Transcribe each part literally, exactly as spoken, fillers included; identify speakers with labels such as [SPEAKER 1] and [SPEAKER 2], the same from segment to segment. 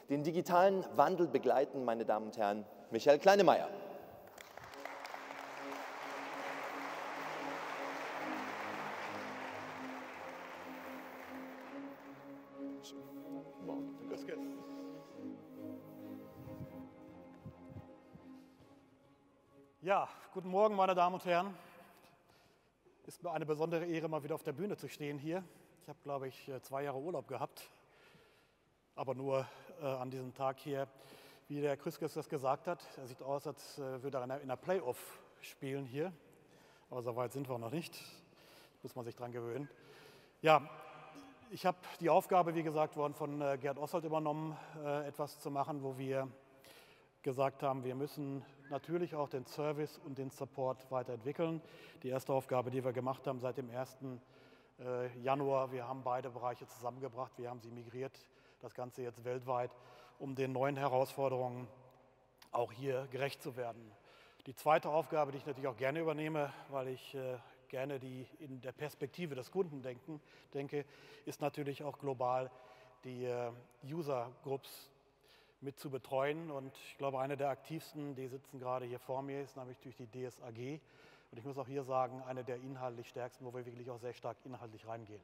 [SPEAKER 1] den digitalen Wandel begleiten, meine Damen und Herren, Michael Kleinemeier.
[SPEAKER 2] Ja, guten Morgen, meine Damen und Herren. Es ist mir eine besondere Ehre, mal wieder auf der Bühne zu stehen hier. Ich habe, glaube ich, zwei Jahre Urlaub gehabt, aber nur äh, an diesem Tag hier. Wie der Krüskes das gesagt hat, er sieht aus, als äh, würde er in einer Playoff spielen hier. Aber so weit sind wir noch nicht. Muss man sich dran gewöhnen. Ja, ich habe die Aufgabe, wie gesagt worden, von äh, Gerd Oswald übernommen, äh, etwas zu machen, wo wir gesagt haben, wir müssen natürlich auch den Service und den Support weiterentwickeln. Die erste Aufgabe, die wir gemacht haben seit dem ersten Januar, wir haben beide Bereiche zusammengebracht, wir haben sie migriert, das Ganze jetzt weltweit, um den neuen Herausforderungen auch hier gerecht zu werden. Die zweite Aufgabe, die ich natürlich auch gerne übernehme, weil ich gerne die in der Perspektive des Kunden denken, denke, ist natürlich auch global die User Groups mit zu betreuen. Und ich glaube, eine der aktivsten, die sitzen gerade hier vor mir, ist nämlich durch die D S A G. Und ich muss auch hier sagen, eine der inhaltlich stärksten, wo wir wirklich auch sehr stark inhaltlich reingehen.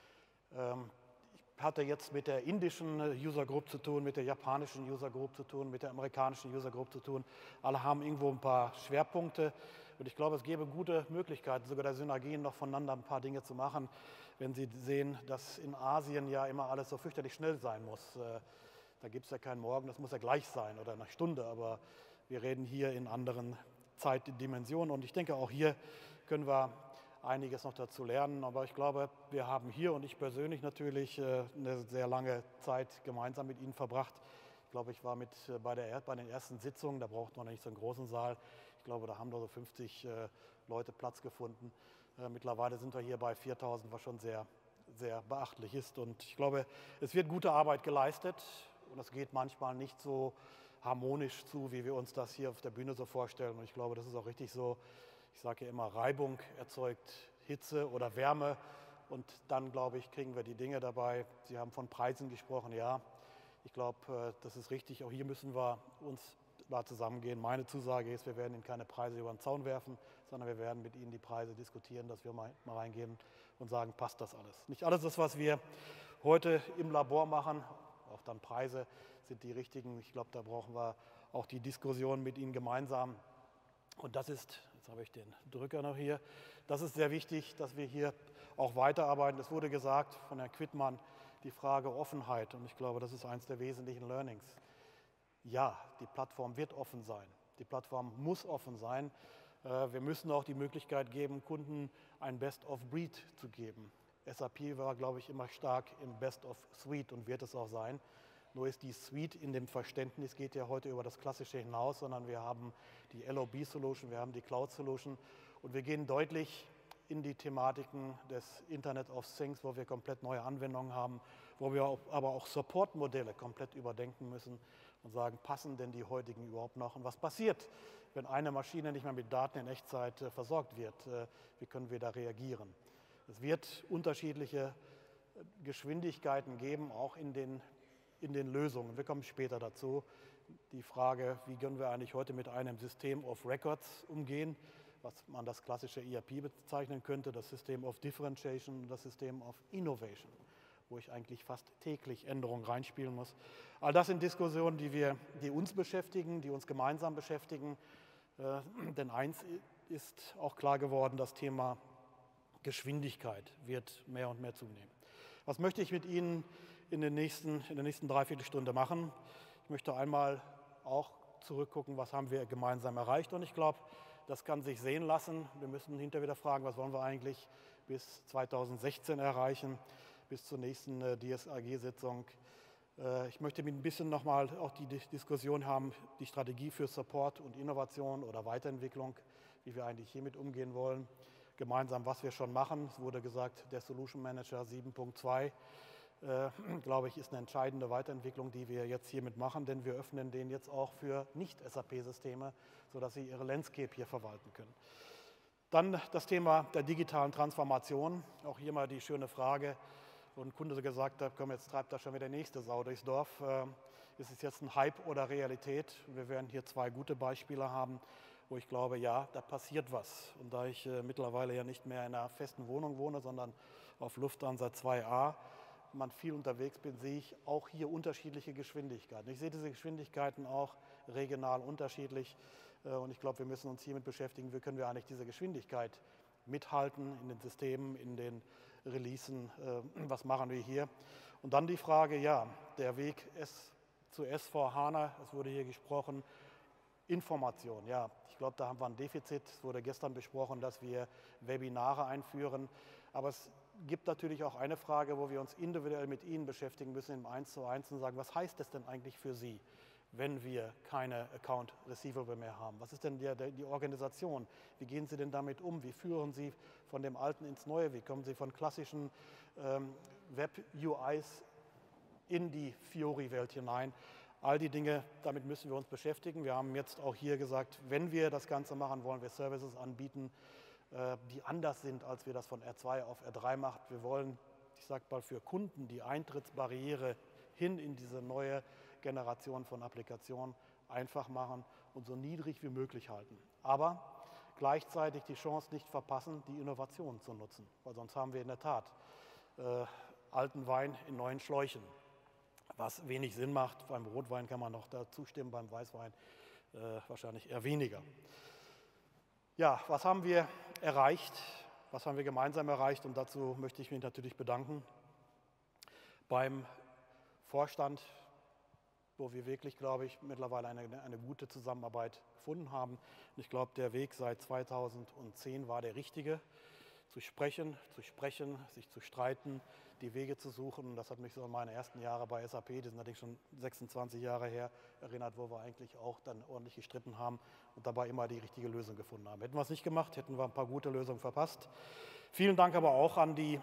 [SPEAKER 2] Ähm, ich hatte jetzt mit der indischen User Group zu tun, mit der japanischen User Group zu tun, mit der amerikanischen User Group zu tun. Alle haben irgendwo ein paar Schwerpunkte. Und ich glaube, es gäbe gute Möglichkeiten, sogar der Synergien noch voneinander ein paar Dinge zu machen, wenn Sie sehen, dass in Asien ja immer alles so fürchterlich schnell sein muss. Äh, Da gibt es ja keinen Morgen, das muss ja gleich sein oder eine Stunde, aber wir reden hier in anderen Zeitdimensionen und ich denke, auch hier können wir einiges noch dazu lernen, aber ich glaube, wir haben hier und ich persönlich natürlich eine sehr lange Zeit gemeinsam mit Ihnen verbracht. Ich glaube, ich war mit bei, der, bei den ersten Sitzungen, da braucht man nicht so einen großen Saal. Ich glaube, da haben da so fünfzig Leute Platz gefunden. Mittlerweile sind wir hier bei viertausend, was schon sehr, sehr beachtlich ist und ich glaube, es wird gute Arbeit geleistet. Und das geht manchmal nicht so harmonisch zu, wie wir uns das hier auf der Bühne so vorstellen. Und ich glaube, das ist auch richtig so. Ich sage ja immer, Reibung erzeugt Hitze oder Wärme. Und dann, glaube ich, kriegen wir die Dinge dabei. Sie haben von Preisen gesprochen. Ja, ich glaube, das ist richtig. Auch hier müssen wir uns da zusammengehen. Meine Zusage ist, wir werden Ihnen keine Preise über den Zaun werfen, sondern wir werden mit Ihnen die Preise diskutieren, dass wir mal reingehen und sagen, passt das alles. Nicht alles das, was wir heute im Labor machen, auch dann Preise sind die richtigen. Ich glaube, da brauchen wir auch die Diskussion mit Ihnen gemeinsam. Und das ist, jetzt habe ich den Drücker noch hier, das ist sehr wichtig, dass wir hier auch weiterarbeiten. Es wurde gesagt von Herrn Quittmann, die Frage Offenheit. Und ich glaube, das ist eines der wesentlichen Learnings. Ja, die Plattform wird offen sein. Die Plattform muss offen sein. Wir müssen auch die Möglichkeit geben, Kunden ein Best-of-Breed zu geben. S A P war, glaube ich, immer stark im Best-of-Suite und wird es auch sein. Nur ist die Suite in dem Verständnis, geht ja heute über das Klassische hinaus, sondern wir haben die L O B-Solution, wir haben die Cloud-Solution und wir gehen deutlich in die Thematiken des Internet of Things, wo wir komplett neue Anwendungen haben, wo wir aber auch Support-Modelle komplett überdenken müssen und sagen, passen denn die heutigen überhaupt noch? Und was passiert, wenn eine Maschine nicht mehr mit Daten in Echtzeit versorgt wird? Wie können wir da reagieren? Es wird unterschiedliche Geschwindigkeiten geben, auch in den, in den Lösungen. Wir kommen später dazu. Die Frage, wie können wir eigentlich heute mit einem System of Records umgehen, was man das klassische E R P bezeichnen könnte, das System of Differentiation und das System of Innovation, wo ich eigentlich fast täglich Änderungen reinspielen muss. All das sind Diskussionen, die, wir, die uns beschäftigen, die uns gemeinsam beschäftigen. Äh, denn eins ist auch klar geworden, das Thema Geschwindigkeit wird mehr und mehr zunehmen. Was möchte ich mit Ihnen in, den nächsten, in der nächsten Dreiviertelstunde machen? Ich möchte einmal auch zurückgucken, was haben wir gemeinsam erreicht. Und ich glaube, das kann sich sehen lassen. Wir müssen hinterher wieder fragen, was wollen wir eigentlich bis zweitausendsechzehn erreichen, bis zur nächsten D S A G-Sitzung. Ich möchte mit ein bisschen nochmal auch die Diskussion haben, die Strategie für Support und Innovation oder Weiterentwicklung, wie wir eigentlich hiermit umgehen wollen. Gemeinsam, was wir schon machen. Es wurde gesagt, der Solution Manager sieben Punkt zwei, äh, glaube ich, ist eine entscheidende Weiterentwicklung, die wir jetzt hiermit machen, denn wir öffnen den jetzt auch für Nicht-S A P-Systeme, sodass sie ihre Landscape hier verwalten können. Dann das Thema der digitalen Transformation. Auch hier mal die schöne Frage, wo ein Kunde so gesagt hat, komm, jetzt treibt da schon wieder der nächste Sau durchs Dorf. ist es jetzt ein Hype oder Realität? Wir werden hier zwei gute Beispiele haben, wo ich glaube, ja, da passiert was. Und da ich äh, mittlerweile ja nicht mehr in einer festen Wohnung wohne, sondern auf Lufthansa zwei a, man viel unterwegs bin, sehe ich auch hier unterschiedliche Geschwindigkeiten. Ich sehe diese Geschwindigkeiten auch regional unterschiedlich äh, und ich glaube, wir müssen uns hiermit beschäftigen, wie können wir eigentlich diese Geschwindigkeit mithalten in den Systemen, in den Releasen, äh, was machen wir hier? Und dann die Frage, ja, der Weg S zu S vier HANA, es wurde hier gesprochen, Information, ja, ich glaube, da haben wir ein Defizit. Es wurde gestern besprochen, dass wir Webinare einführen, aber es gibt natürlich auch eine Frage, wo wir uns individuell mit Ihnen beschäftigen müssen im Eins zu eins und sagen, was heißt das denn eigentlich für Sie, wenn wir keine Account Receivable mehr haben? Was ist denn die, die Organisation? Wie gehen Sie denn damit um? Wie führen Sie von dem Alten ins Neue? Wie kommen Sie von klassischen ähm, Web-U Is in die Fiori-Welt hinein? All die Dinge, damit müssen wir uns beschäftigen. Wir haben jetzt auch hier gesagt, wenn wir das Ganze machen, wollen wir Services anbieten, die anders sind, als wir das von R zwei auf R drei machen. Wir wollen, ich sage mal, für Kunden die Eintrittsbarriere hin in diese neue Generation von Applikationen einfach machen und so niedrig wie möglich halten. Aber gleichzeitig die Chance nicht verpassen, die Innovation zu nutzen, weil sonst haben wir in der Tat äh, alten Wein in neuen Schläuchen, was wenig Sinn macht. Beim Rotwein kann man noch dazu stimmen, beim Weißwein äh, wahrscheinlich eher weniger. Ja, was haben wir erreicht? Was haben wir gemeinsam erreicht? Und dazu möchte ich mich natürlich bedanken beim Vorstand, wo wir wirklich, glaube ich, mittlerweile eine, eine gute Zusammenarbeit gefunden haben. Und ich glaube, der Weg seit zweitausendzehn war der richtige. Zu sprechen, zu sprechen, sich zu streiten, die Wege zu suchen. Und das hat mich so an meine ersten Jahre bei S A P, die sind natürlich schon sechsundzwanzig Jahre her, erinnert, wo wir eigentlich auch dann ordentlich gestritten haben und dabei immer die richtige Lösung gefunden haben. Hätten wir es nicht gemacht, hätten wir ein paar gute Lösungen verpasst. Vielen Dank aber auch an die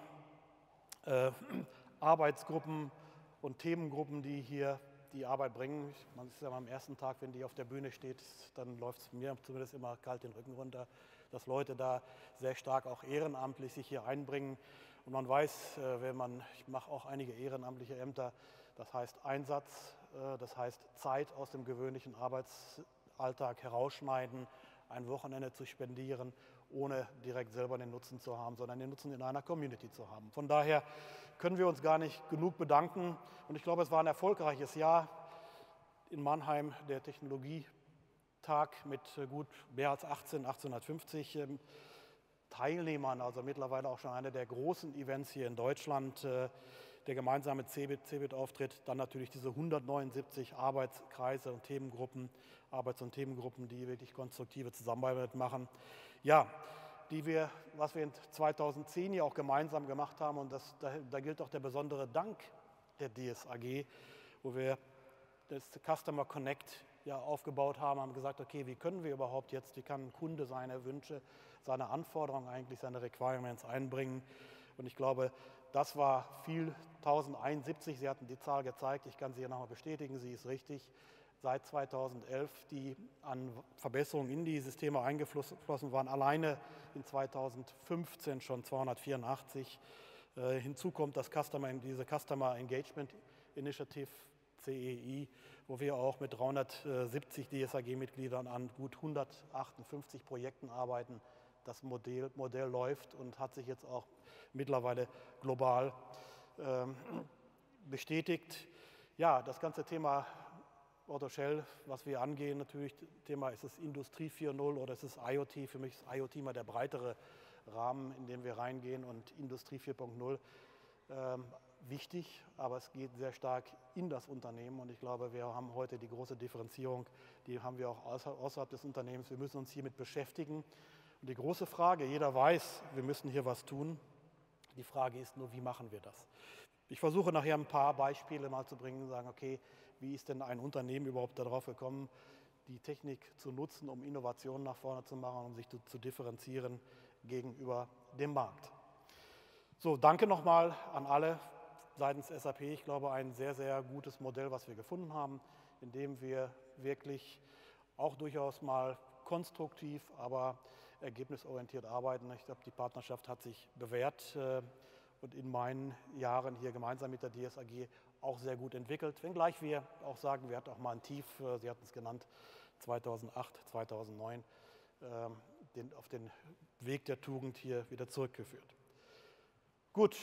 [SPEAKER 2] äh, Arbeitsgruppen und Themengruppen, die hier die Arbeit bringen. Man ist ja am ersten Tag, wenn die auf der Bühne steht, dann läuft es mir zumindest immer kalt den Rücken runter, dass Leute da sehr stark auch ehrenamtlich sich hier einbringen. Und man weiß, wenn man, ich mache auch einige ehrenamtliche Ämter, das heißt Einsatz, das heißt Zeit aus dem gewöhnlichen Arbeitsalltag herausschneiden, ein Wochenende zu spendieren, ohne direkt selber den Nutzen zu haben, sondern den Nutzen in einer Community zu haben. Von daher können wir uns gar nicht genug bedanken. Und ich glaube, es war ein erfolgreiches Jahr in Mannheim, der Technologietag mit gut mehr als achtzehn, achtzehnhundertfünfzig Teilnehmern, also mittlerweile auch schon einer der großen Events hier in Deutschland, der gemeinsame CeBIT-Auftritt, dann natürlich diese hundertneunundsiebzig Arbeitskreise und Themengruppen, Arbeits- und Themengruppen, die wirklich konstruktive Zusammenarbeit machen. Ja, die wir, was wir in zweitausendzehn ja auch gemeinsam gemacht haben, und das, da, da gilt auch der besondere Dank der D S A G, wo wir das Customer Connect ja aufgebaut haben, haben gesagt, okay, wie können wir überhaupt jetzt, wie kann ein Kunde seine Wünsche, seine Anforderungen eigentlich, seine Requirements einbringen. Und ich glaube, das war viel, tausendeinundsiebzig, Sie hatten die Zahl gezeigt, ich kann sie hier nochmal bestätigen, sie ist richtig, seit zweitausendelf, die an Verbesserungen in die Systeme eingeflossen waren, alleine in zweitausendfünfzehn schon zweihundertvierundachtzig. Äh, hinzu kommt das Customer, diese Customer Engagement Initiative, C E I, wo wir auch mit dreihundertsiebzig D S A G-Mitgliedern an gut hundertachtundfünfzig Projekten arbeiten. Das Modell, Modell läuft und hat sich jetzt auch mittlerweile global ähm, bestätigt. Ja, das ganze Thema Otto Shell, was wir angehen, natürlich, Thema ist es Industrie vier Punkt null oder ist es I O T. Für mich ist I O T mal der breitere Rahmen, in den wir reingehen, und Industrie vier Punkt null ähm, wichtig, aber es geht sehr stark in das Unternehmen, und ich glaube, wir haben heute die große Differenzierung, die haben wir auch außerhalb des Unternehmens. Wir müssen uns hiermit beschäftigen. Und die große Frage, jeder weiß, wir müssen hier was tun. Die Frage ist nur, wie machen wir das? Ich versuche nachher ein paar Beispiele mal zu bringen und sagen, okay, wie ist denn ein Unternehmen überhaupt darauf gekommen, die Technik zu nutzen, um Innovationen nach vorne zu machen, um sich zu, zu differenzieren gegenüber dem Markt. So, danke nochmal an alle seitens S A P. Ich glaube, ein sehr, sehr gutes Modell, was wir gefunden haben, in dem wir wirklich auch durchaus mal konstruktiv, aber ergebnisorientiert arbeiten. Ich glaube, die Partnerschaft hat sich bewährt und in meinen Jahren hier gemeinsam mit der D S A G auch sehr gut entwickelt, wenngleich wir auch sagen, wir hatten auch mal ein Tief, äh, Sie hatten es genannt, zweitausendacht, zweitausendneun, äh, den, auf den Weg der Tugend hier wieder zurückgeführt. Gut,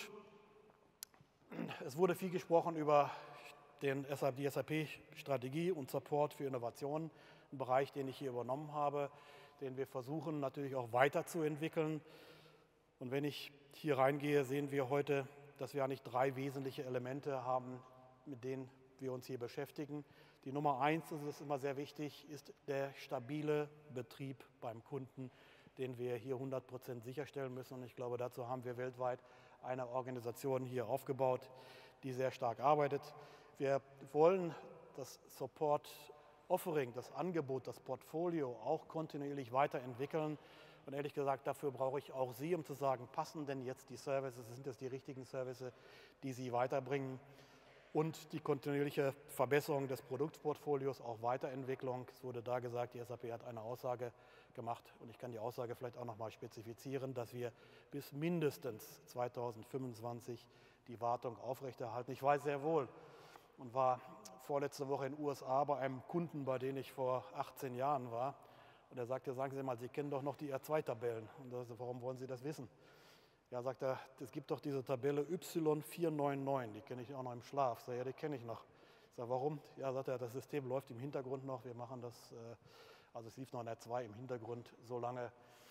[SPEAKER 2] es wurde viel gesprochen über den, die S A P-Strategie und Support für Innovationen, ein Bereich, den ich hier übernommen habe, den wir versuchen natürlich auch weiterzuentwickeln. Und wenn ich hier reingehe, sehen wir heute, dass wir eigentlich drei wesentliche Elemente haben, mit denen wir uns hier beschäftigen. Die Nummer eins, das ist immer sehr wichtig, ist der stabile Betrieb beim Kunden, den wir hier hundert Prozent sicherstellen müssen. Und ich glaube, dazu haben wir weltweit eine Organisation hier aufgebaut, die sehr stark arbeitet. Wir wollen das Support Offering, das Angebot, das Portfolio auch kontinuierlich weiterentwickeln. Und ehrlich gesagt, dafür brauche ich auch Sie, um zu sagen, passen denn jetzt die Services, sind das die richtigen Services, die Sie weiterbringen? Und die kontinuierliche Verbesserung des Produktportfolios, auch Weiterentwicklung. Es wurde da gesagt, die S A P hat eine Aussage gemacht und ich kann die Aussage vielleicht auch noch mal spezifizieren, dass wir bis mindestens zweitausendfünfundzwanzig die Wartung aufrechterhalten. Ich weiß sehr wohl und war vorletzte Woche in den U S A bei einem Kunden, bei dem ich vor achtzehn Jahren war. Und er sagte, sagen Sie mal, Sie kennen doch noch die R zwei Tabellen. Und er sagte, warum wollen Sie das wissen? Ja, sagt er, es gibt doch diese Tabelle Y vier neun neun, die kenne ich auch noch im Schlaf. Ich sage, ja, die kenne ich noch. Ich sage, warum? Ja, sagt er, das System läuft im Hintergrund noch. Wir machen das, also es lief noch in R zwei im Hintergrund, so lange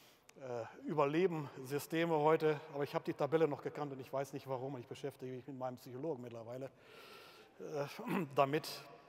[SPEAKER 2] äh, überleben Systeme heute. Aber ich habe die Tabelle noch gekannt und ich weiß nicht warum. Und ich beschäftige mich mit meinem Psychologen mittlerweile äh, damit,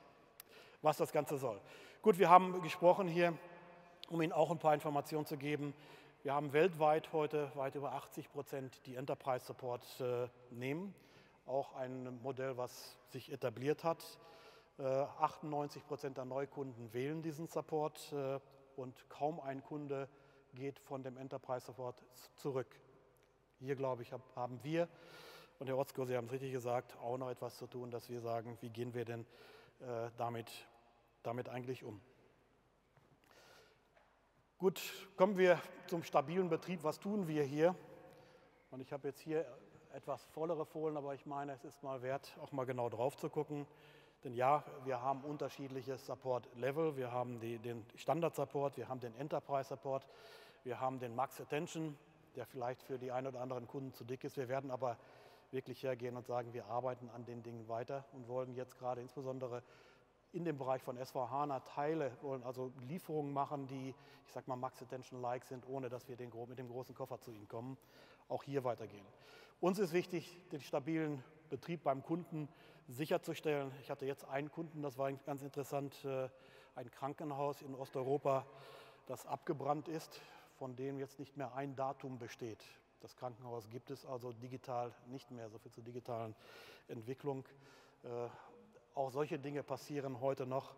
[SPEAKER 2] was das Ganze soll. Gut, wir haben gesprochen hier, um Ihnen auch ein paar Informationen zu geben. Wir haben weltweit heute weit über achtzig Prozent, die Enterprise Support äh, nehmen. Auch ein Modell, was sich etabliert hat. Äh, achtundneunzig Prozent der Neukunden wählen diesen Support äh, und kaum ein Kunde geht von dem Enterprise Support zurück. Hier, glaube ich, hab, haben wir, und Herr Otzko, Sie haben es richtig gesagt, auch noch etwas zu tun, dass wir sagen, wie gehen wir denn äh, damit, damit eigentlich um. Gut, kommen wir zum stabilen Betrieb. Was tun wir hier? Und ich habe jetzt hier etwas vollere Folien, aber ich meine, es ist mal wert, auch mal genau drauf zu gucken. Denn ja, wir haben unterschiedliche Support-Level. Wir haben die, den Standard-Support, wir haben den Enterprise-Support, wir haben den Max Attention, der vielleicht für die ein oder anderen Kunden zu dick ist. Wir werden aber wirklich hergehen und sagen, wir arbeiten an den Dingen weiter und wollen jetzt gerade insbesondere in dem Bereich von S vier HANA Teile, wollen also Lieferungen machen, die, ich sag mal, Max Attention-like sind, ohne dass wir den, mit dem großen Koffer zu ihnen kommen, auch hier weitergehen. Uns ist wichtig, den stabilen Betrieb beim Kunden sicherzustellen. Ich hatte jetzt einen Kunden, das war ganz interessant, ein Krankenhaus in Osteuropa, das abgebrannt ist, von dem jetzt nicht mehr ein Datum besteht. Das Krankenhaus gibt es also digital nicht mehr, so viel zur digitalen Entwicklung. Auch solche Dinge passieren heute noch,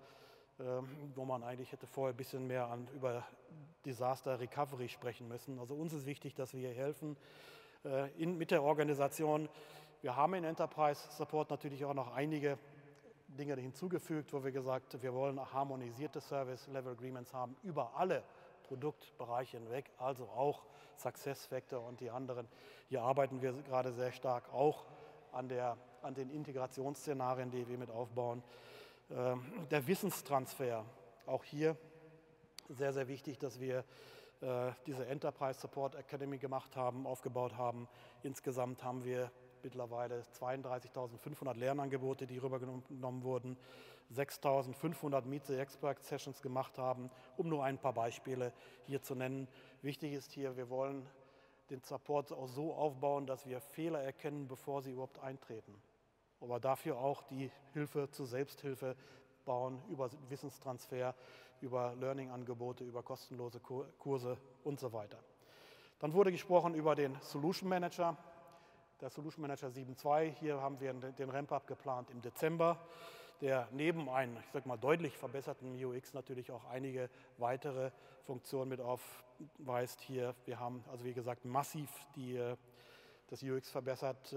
[SPEAKER 2] wo man eigentlich hätte vorher ein bisschen mehr an, über Disaster Recovery sprechen müssen. Also uns ist wichtig, dass wir hier helfen in, mit der Organisation. Wir haben in Enterprise Support natürlich auch noch einige Dinge hinzugefügt, wo wir gesagt haben, wir wollen harmonisierte Service Level Agreements haben über alle Produktbereiche hinweg, also auch SuccessFactors und die anderen. Hier arbeiten wir gerade sehr stark auch an, der, an den Integrationsszenarien, die wir mit aufbauen. Ähm, der Wissenstransfer, auch hier sehr, sehr wichtig, dass wir äh, diese Enterprise Support Academy gemacht haben, aufgebaut haben. Insgesamt haben wir mittlerweile zweiunddreißigtausendfünfhundert Lernangebote, die rübergenommen wurden, sechstausendfünfhundert Meet the Expert Sessions gemacht haben, um nur ein paar Beispiele hier zu nennen. Wichtig ist hier, wir wollen den Support auch so aufbauen, dass wir Fehler erkennen, bevor sie überhaupt eintreten. Aber dafür auch die Hilfe zur Selbsthilfe bauen, über Wissenstransfer, über Learning-Angebote, über kostenlose Kurse und so weiter. Dann wurde gesprochen über den Solution Manager. Der Solution Manager sieben Punkt zwei, hier haben wir den Ramp-up geplant im Dezember, der neben einem, ich sag mal, deutlich verbesserten U X natürlich auch einige weitere Funktionen mit aufweist. Hier, wir haben also wie gesagt massiv die, das U X verbessert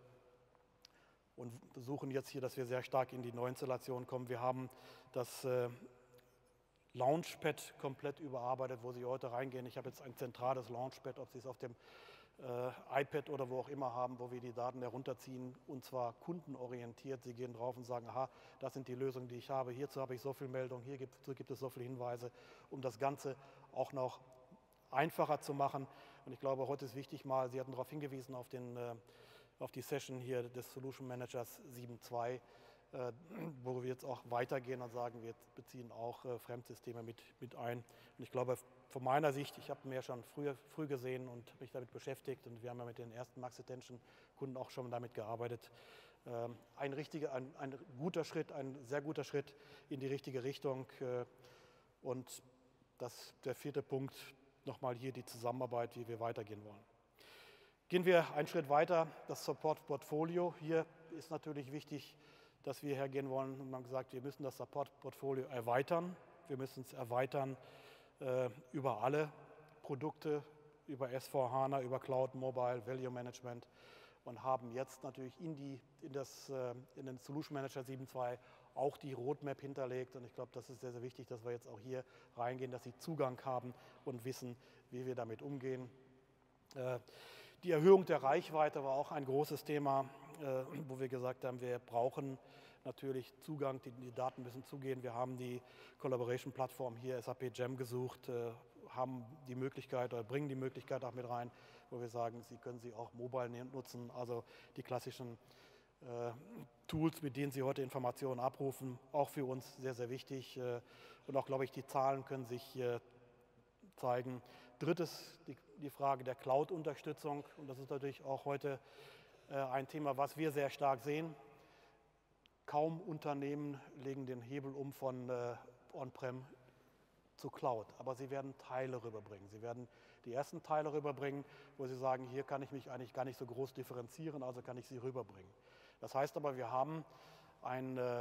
[SPEAKER 2] und versuchen jetzt hier, dass wir sehr stark in die Neuinstallation kommen. Wir haben das Launchpad komplett überarbeitet, wo Sie heute reingehen. Ich habe jetzt ein zentrales Launchpad, ob Sie es auf dem äh, iPad oder wo auch immer haben, wo wir die Daten herunterziehen, und zwar kundenorientiert. Sie gehen drauf und sagen, aha, das sind die Lösungen, die ich habe, hierzu habe ich so viel Meldungen, hier gibt, gibt es so viele Hinweise, um das Ganze auch noch einfacher zu machen. Und ich glaube, heute ist wichtig mal, Sie hatten darauf hingewiesen, auf, den, äh, auf die Session hier des Solution Managers sieben Punkt zwei, äh, wo wir jetzt auch weitergehen und sagen, wir beziehen auch äh, Fremdsysteme mit, mit ein. Und ich glaube, von meiner Sicht, ich habe mir schon früher, früh gesehen und mich damit beschäftigt, und wir haben ja mit den ersten Max-Attention-Kunden auch schon damit gearbeitet. Ähm, ein, richtiger, ein, ein guter Schritt, ein sehr guter Schritt in die richtige Richtung. Äh, und das, der vierte Punkt, nochmal hier die Zusammenarbeit, wie wir weitergehen wollen. Gehen wir einen Schritt weiter, das Support-Portfolio. Hier ist natürlich wichtig, dass wir hergehen wollen, und man hat gesagt, wir müssen das Support-Portfolio erweitern. Wir müssen es erweitern äh, über alle Produkte, über S vier HANA, über Cloud, Mobile, Value Management, und haben jetzt natürlich in, die, in, das, äh, in den Solution Manager sieben Punkt zwei auch die Roadmap hinterlegt. Und ich glaube, das ist sehr, sehr wichtig, dass wir jetzt auch hier reingehen, dass Sie Zugang haben und wissen, wie wir damit umgehen. Äh, die Erhöhung der Reichweite war auch ein großes Thema, äh, wo wir gesagt haben, wir brauchen natürlich Zugang, die, die Daten müssen zugehen. Wir haben die Collaboration-Plattform hier, S A P Gem, gesucht, äh, haben die Möglichkeit oder bringen die Möglichkeit auch mit rein, wo wir sagen, Sie können sie auch mobile nutzen, also die klassischen äh, Tools, mit denen Sie heute Informationen abrufen, auch für uns sehr, sehr wichtig. Äh, und auch, glaube ich, die Zahlen können sich hier zeigen. Drittes, die, die Frage der Cloud-Unterstützung, und das ist natürlich auch heute äh, ein Thema, was wir sehr stark sehen. Kaum Unternehmen legen den Hebel um von äh, On-Prem zu Cloud, aber sie werden Teile rüberbringen. Sie werden die ersten Teile rüberbringen, wo sie sagen, hier kann ich mich eigentlich gar nicht so groß differenzieren, also kann ich sie rüberbringen. Das heißt aber, wir haben ein äh,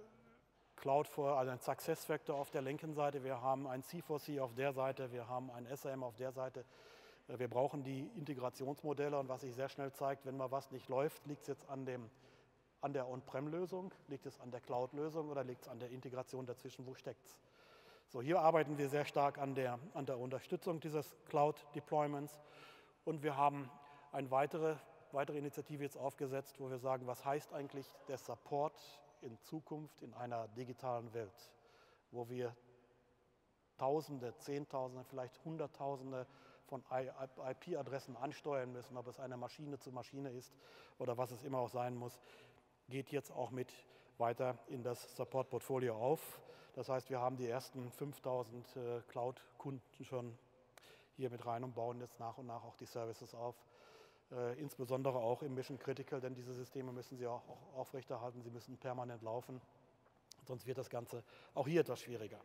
[SPEAKER 2] Cloud for, also ein Success Factor auf der linken Seite, wir haben ein C vier C auf der Seite, wir haben ein S A M auf der Seite. Wir brauchen die Integrationsmodelle, und was sich sehr schnell zeigt, wenn mal was nicht läuft, liegt es jetzt an, dem, an der On-Prem-Lösung, liegt es an der Cloud-Lösung oder liegt es an der Integration dazwischen, wo steckt es? So, hier arbeiten wir sehr stark an der, an der Unterstützung dieses Cloud-Deployments, und wir haben eine weitere, weitere Initiative jetzt aufgesetzt, wo wir sagen, was heißt eigentlich der Support in Zukunft in einer digitalen Welt, wo wir Tausende, Zehntausende, vielleicht Hunderttausende von I P-Adressen ansteuern müssen, ob es eine Maschine zu Maschine ist oder was es immer auch sein muss, geht jetzt auch mit weiter in das Support-Portfolio auf. Das heißt, wir haben die ersten fünftausend äh, Cloud-Kunden schon hier mit rein und bauen jetzt nach und nach auch die Services auf. Äh, insbesondere auch im Mission Critical, denn diese Systeme müssen Sie auch, auch aufrechterhalten, sie müssen permanent laufen, sonst wird das Ganze auch hier etwas schwieriger.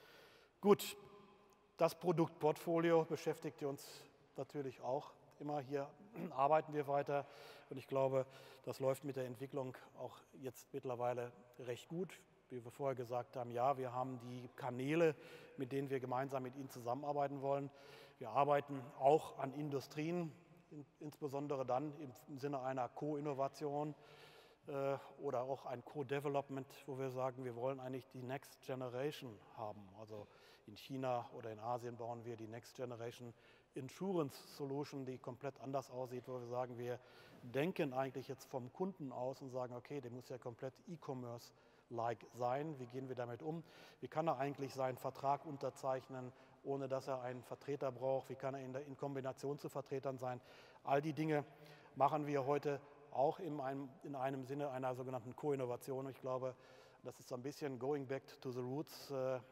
[SPEAKER 2] Gut, das Produktportfolio beschäftigt uns natürlich auch immer. Hier arbeiten wir weiter, und ich glaube, das läuft mit der Entwicklung auch jetzt mittlerweile recht gut. Wie wir vorher gesagt haben, ja, wir haben die Kanäle, mit denen wir gemeinsam mit Ihnen zusammenarbeiten wollen. Wir arbeiten auch an Industrien, insbesondere dann im Sinne einer Co-Innovation äh, oder auch ein Co-Development, wo wir sagen, wir wollen eigentlich die Next Generation haben. Also in China oder in Asien bauen wir die Next Generation Insurance Solution, die komplett anders aussieht, wo wir sagen, wir denken eigentlich jetzt vom Kunden aus und sagen, okay, der muss ja komplett E-Commerce-like sein. Wie gehen wir damit um? Wie kann er eigentlich seinen Vertrag unterzeichnen, ohne dass er einen Vertreter braucht? Wie kann er in, der, in Kombination zu Vertretern sein? All die Dinge machen wir heute auch in einem, in einem Sinne einer sogenannten Co-Innovation. Ich glaube, das ist so ein bisschen going back to the roots.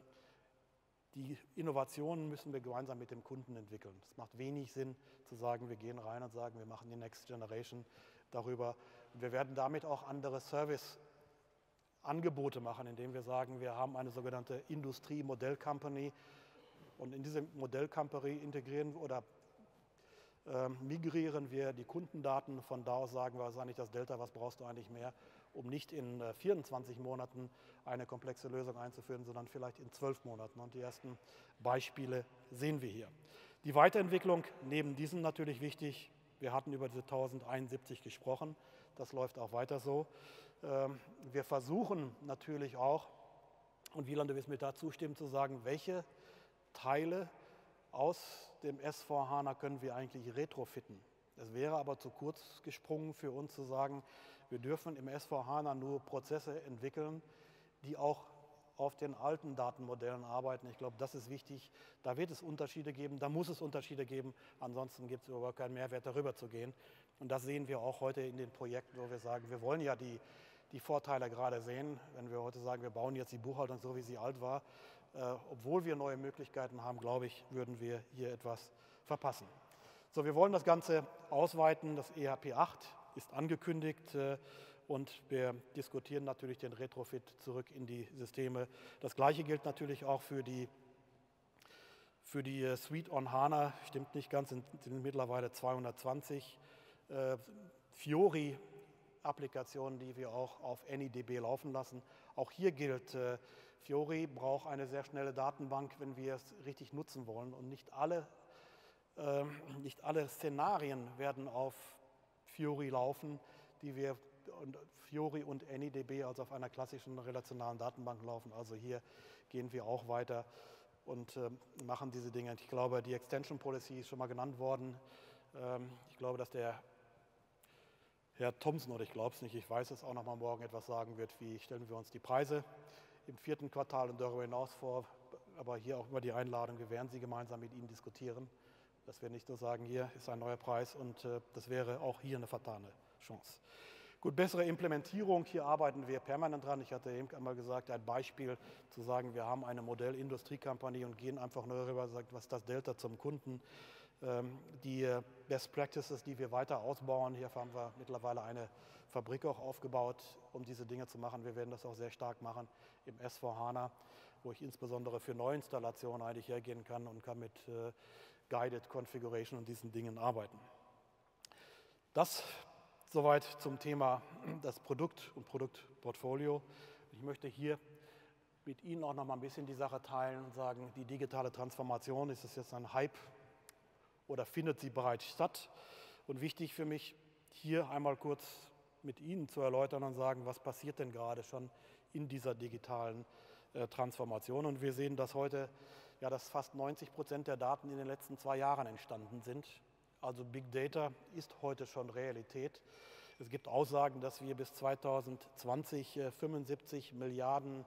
[SPEAKER 2] Die Innovationen müssen wir gemeinsam mit dem Kunden entwickeln. Es macht wenig Sinn zu sagen, wir gehen rein und sagen, wir machen die Next Generation darüber. Und wir werden damit auch andere Service-Angebote machen, indem wir sagen, wir haben eine sogenannte Industrie-Modell-Company, und in diese Modell-Company integrieren oder äh, migrieren wir die Kundendaten. Von da aus sagen wir, was ist eigentlich das Delta, was brauchst du eigentlich mehr, um nicht in äh, vierundzwanzig Monaten eine komplexe Lösung einzuführen, sondern vielleicht in zwölf Monaten. Und die ersten Beispiele sehen wir hier. Die Weiterentwicklung neben diesem natürlich wichtig. Wir hatten über diese tausendeinundsiebzig gesprochen. Das läuft auch weiter so. Ähm, wir versuchen natürlich auch, und Wieland, du wirst mir da zustimmen, zu sagen, welche Teile aus dem S vier HANA können wir eigentlich retrofitten. Es wäre aber zu kurz gesprungen für uns zu sagen, wir dürfen im S V HANA nur Prozesse entwickeln, die auch auf den alten Datenmodellen arbeiten. Ich glaube, das ist wichtig. Da wird es Unterschiede geben, da muss es Unterschiede geben. Ansonsten gibt es überhaupt keinen Mehrwert, darüber zu gehen. Und das sehen wir auch heute in den Projekten, wo wir sagen, wir wollen ja die, die Vorteile gerade sehen. Wenn wir heute sagen, wir bauen jetzt die Buchhaltung so, wie sie alt war, äh, obwohl wir neue Möglichkeiten haben, glaube ich, würden wir hier etwas verpassen. So, wir wollen das Ganze ausweiten. Das E H P acht ist angekündigt. Äh, Und wir diskutieren natürlich den Retrofit zurück in die Systeme. Das Gleiche gilt natürlich auch für die, für die Suite on HANA. Stimmt nicht ganz, sind, sind mittlerweile zweihundertzwanzig äh, Fiori-Applikationen, die wir auch auf AnyDB laufen lassen. Auch hier gilt, äh, Fiori braucht eine sehr schnelle Datenbank, wenn wir es richtig nutzen wollen. Und nicht alle, äh, nicht alle Szenarien werden auf Fiori laufen, die wir und Fiori und AnyDB also auf einer klassischen relationalen Datenbank laufen. Also hier gehen wir auch weiter und äh, machen diese Dinge. Ich glaube, die Extension Policy ist schon mal genannt worden. Ähm, ich glaube, dass der Herr Thomsen, oder ich glaube es nicht, ich weiß es auch noch mal morgen etwas sagen wird, wie stellen wir uns die Preise im vierten Quartal und darüber hinaus vor. Aber hier auch über die Einladung, wir werden sie gemeinsam mit Ihnen diskutieren. Dass wir nicht nur sagen, hier ist ein neuer Preis und äh, das wäre auch hier eine vertane Chance. Gut, bessere Implementierung, hier arbeiten wir permanent dran. Ich hatte eben einmal gesagt, ein Beispiel zu sagen, wir haben eine Modellindustriekampagne und gehen einfach nur darüber, sagt, was ist das Delta zum Kunden. Ähm, die Best Practices, die wir weiter ausbauen, hier haben wir mittlerweile eine Fabrik auch aufgebaut, um diese Dinge zu machen. Wir werden das auch sehr stark machen im S V HANA, wo ich insbesondere für Neuinstallationen eigentlich hergehen kann und kann mit äh, Guided Configuration und diesen Dingen arbeiten. Das Soweit zum Thema das Produkt und Produktportfolio. Ich möchte hier mit Ihnen auch noch mal ein bisschen die Sache teilen und sagen, die digitale Transformation, ist es jetzt ein Hype oder findet sie bereits statt? Und wichtig für mich, hier einmal kurz mit Ihnen zu erläutern und sagen, was passiert denn gerade schon in dieser digitalen äh, Transformation. Und wir sehen, dass heute ja, dass fast neunzig Prozent der Daten in den letzten zwei Jahren entstanden sind. Also Big Data ist heute schon Realität. Es gibt Aussagen, dass wir bis zweitausendzwanzig äh, fünfundsiebzig Milliarden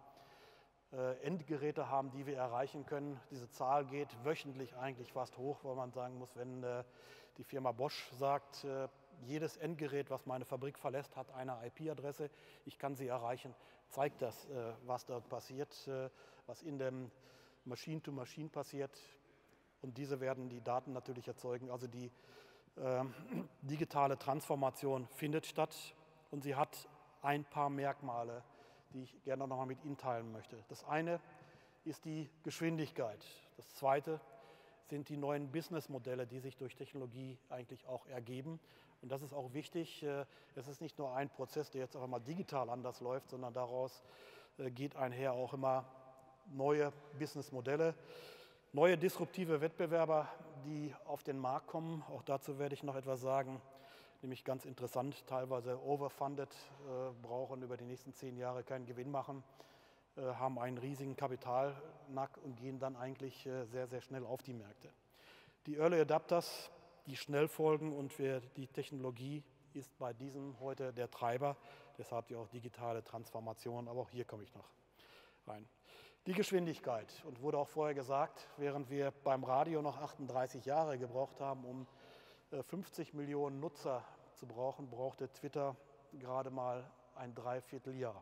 [SPEAKER 2] äh, Endgeräte haben, die wir erreichen können. Diese Zahl geht wöchentlich eigentlich fast hoch, weil man sagen muss, wenn äh, die Firma Bosch sagt, äh, jedes Endgerät, was meine Fabrik verlässt, hat eine I P-Adresse, ich kann sie erreichen, zeigt das, äh, was dort passiert, äh, was in dem Machine-to-Machine passiert. Und diese werden die Daten natürlich erzeugen. Also die äh, digitale Transformation findet statt und sie hat ein paar Merkmale, die ich gerne noch mal mit Ihnen teilen möchte. Das eine ist die Geschwindigkeit. Das zweite sind die neuen Businessmodelle, die sich durch Technologie eigentlich auch ergeben. Und das ist auch wichtig. Es ist nicht nur ein Prozess, der jetzt auch einmal digital anders läuft, sondern daraus geht einher auch immer neue Businessmodelle. Neue disruptive Wettbewerber, die auf den Markt kommen, auch dazu werde ich noch etwas sagen, nämlich ganz interessant, teilweise overfunded, äh, brauchen über die nächsten zehn Jahre keinen Gewinn machen, äh, haben einen riesigen Kapitalnack und gehen dann eigentlich äh, sehr, sehr schnell auf die Märkte. Die Early Adapters, die schnell folgen und wir, die Technologie ist bei diesen heute der Treiber, deshalb die auch digitale Transformation, aber auch hier komme ich noch rein. Die Geschwindigkeit, und wurde auch vorher gesagt, während wir beim Radio noch achtunddreißig Jahre gebraucht haben, um fünfzig Millionen Nutzer zu brauchen, brauchte Twitter gerade mal ein Dreivierteljahr.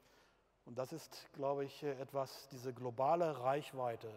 [SPEAKER 2] Und das ist, glaube ich, etwas, diese globale Reichweite.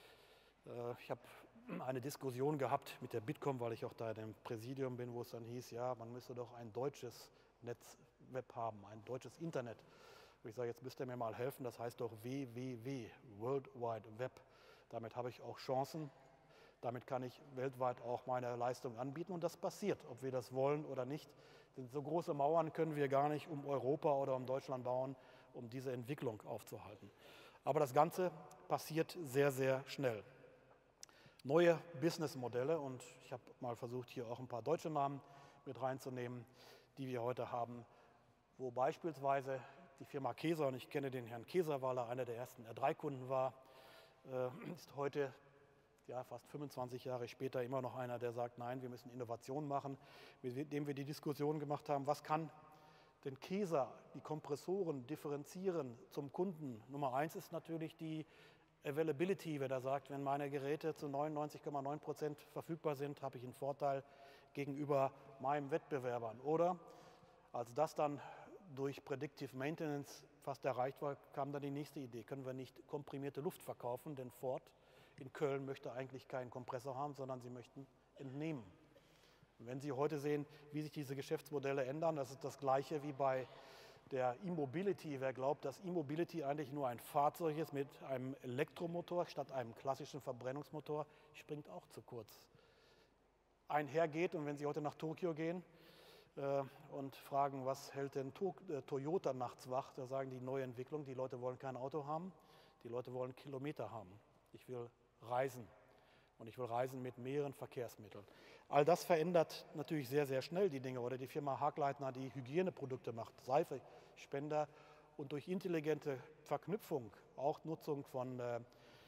[SPEAKER 2] Ich habe eine Diskussion gehabt mit der Bitkom, weil ich auch da im Präsidium bin, wo es dann hieß, ja, man müsste doch ein deutsches Netzweb haben, ein deutsches Internet. Ich sage, jetzt müsst ihr mir mal helfen, das heißt doch W W W, World Wide Web. Damit habe ich auch Chancen, damit kann ich weltweit auch meine Leistung anbieten und das passiert, ob wir das wollen oder nicht. Denn so große Mauern können wir gar nicht um Europa oder um Deutschland bauen, um diese Entwicklung aufzuhalten. Aber das Ganze passiert sehr, sehr schnell. Neue Businessmodelle, und ich habe mal versucht, hier auch ein paar deutsche Namen mit reinzunehmen, die wir heute haben, wo beispielsweise die Firma Keser, und ich kenne den Herrn Keser, weil er einer der ersten R drei Kunden war, ist heute ja, fast fünfundzwanzig Jahre später immer noch einer, der sagt, nein, wir müssen Innovation machen, mit dem wir die Diskussion gemacht haben, was kann den Käser, die Kompressoren differenzieren zum Kunden. Nummer eins ist natürlich die Availability, wenn er sagt, wenn meine Geräte zu neunundneunzig Komma neun Prozent verfügbar sind, habe ich einen Vorteil gegenüber meinem Wettbewerbern. Oder als das dann durch Predictive Maintenance fast erreicht war, kam dann die nächste Idee. Können wir nicht komprimierte Luft verkaufen? Denn Ford in Köln möchte eigentlich keinen Kompressor haben, sondern sie möchten entnehmen. Und wenn Sie heute sehen, wie sich diese Geschäftsmodelle ändern, das ist das Gleiche wie bei der E-Mobility. Wer glaubt, dass E-Mobility eigentlich nur ein Fahrzeug ist mit einem Elektromotor statt einem klassischen Verbrennungsmotor, springt auch zu kurz. Einhergeht, und wenn Sie heute nach Tokio gehen äh, und fragen, was hält denn to äh, Toyota nachts wach, da sagen die, neue Entwicklung, die Leute wollen kein Auto haben, die Leute wollen Kilometer haben. Ich will reisen und ich will reisen mit mehreren Verkehrsmitteln. All das verändert natürlich sehr, sehr schnell die Dinge. Oder die Firma Hagleitner, die Hygieneprodukte macht, Seifespender, und durch intelligente Verknüpfung, auch Nutzung von, äh,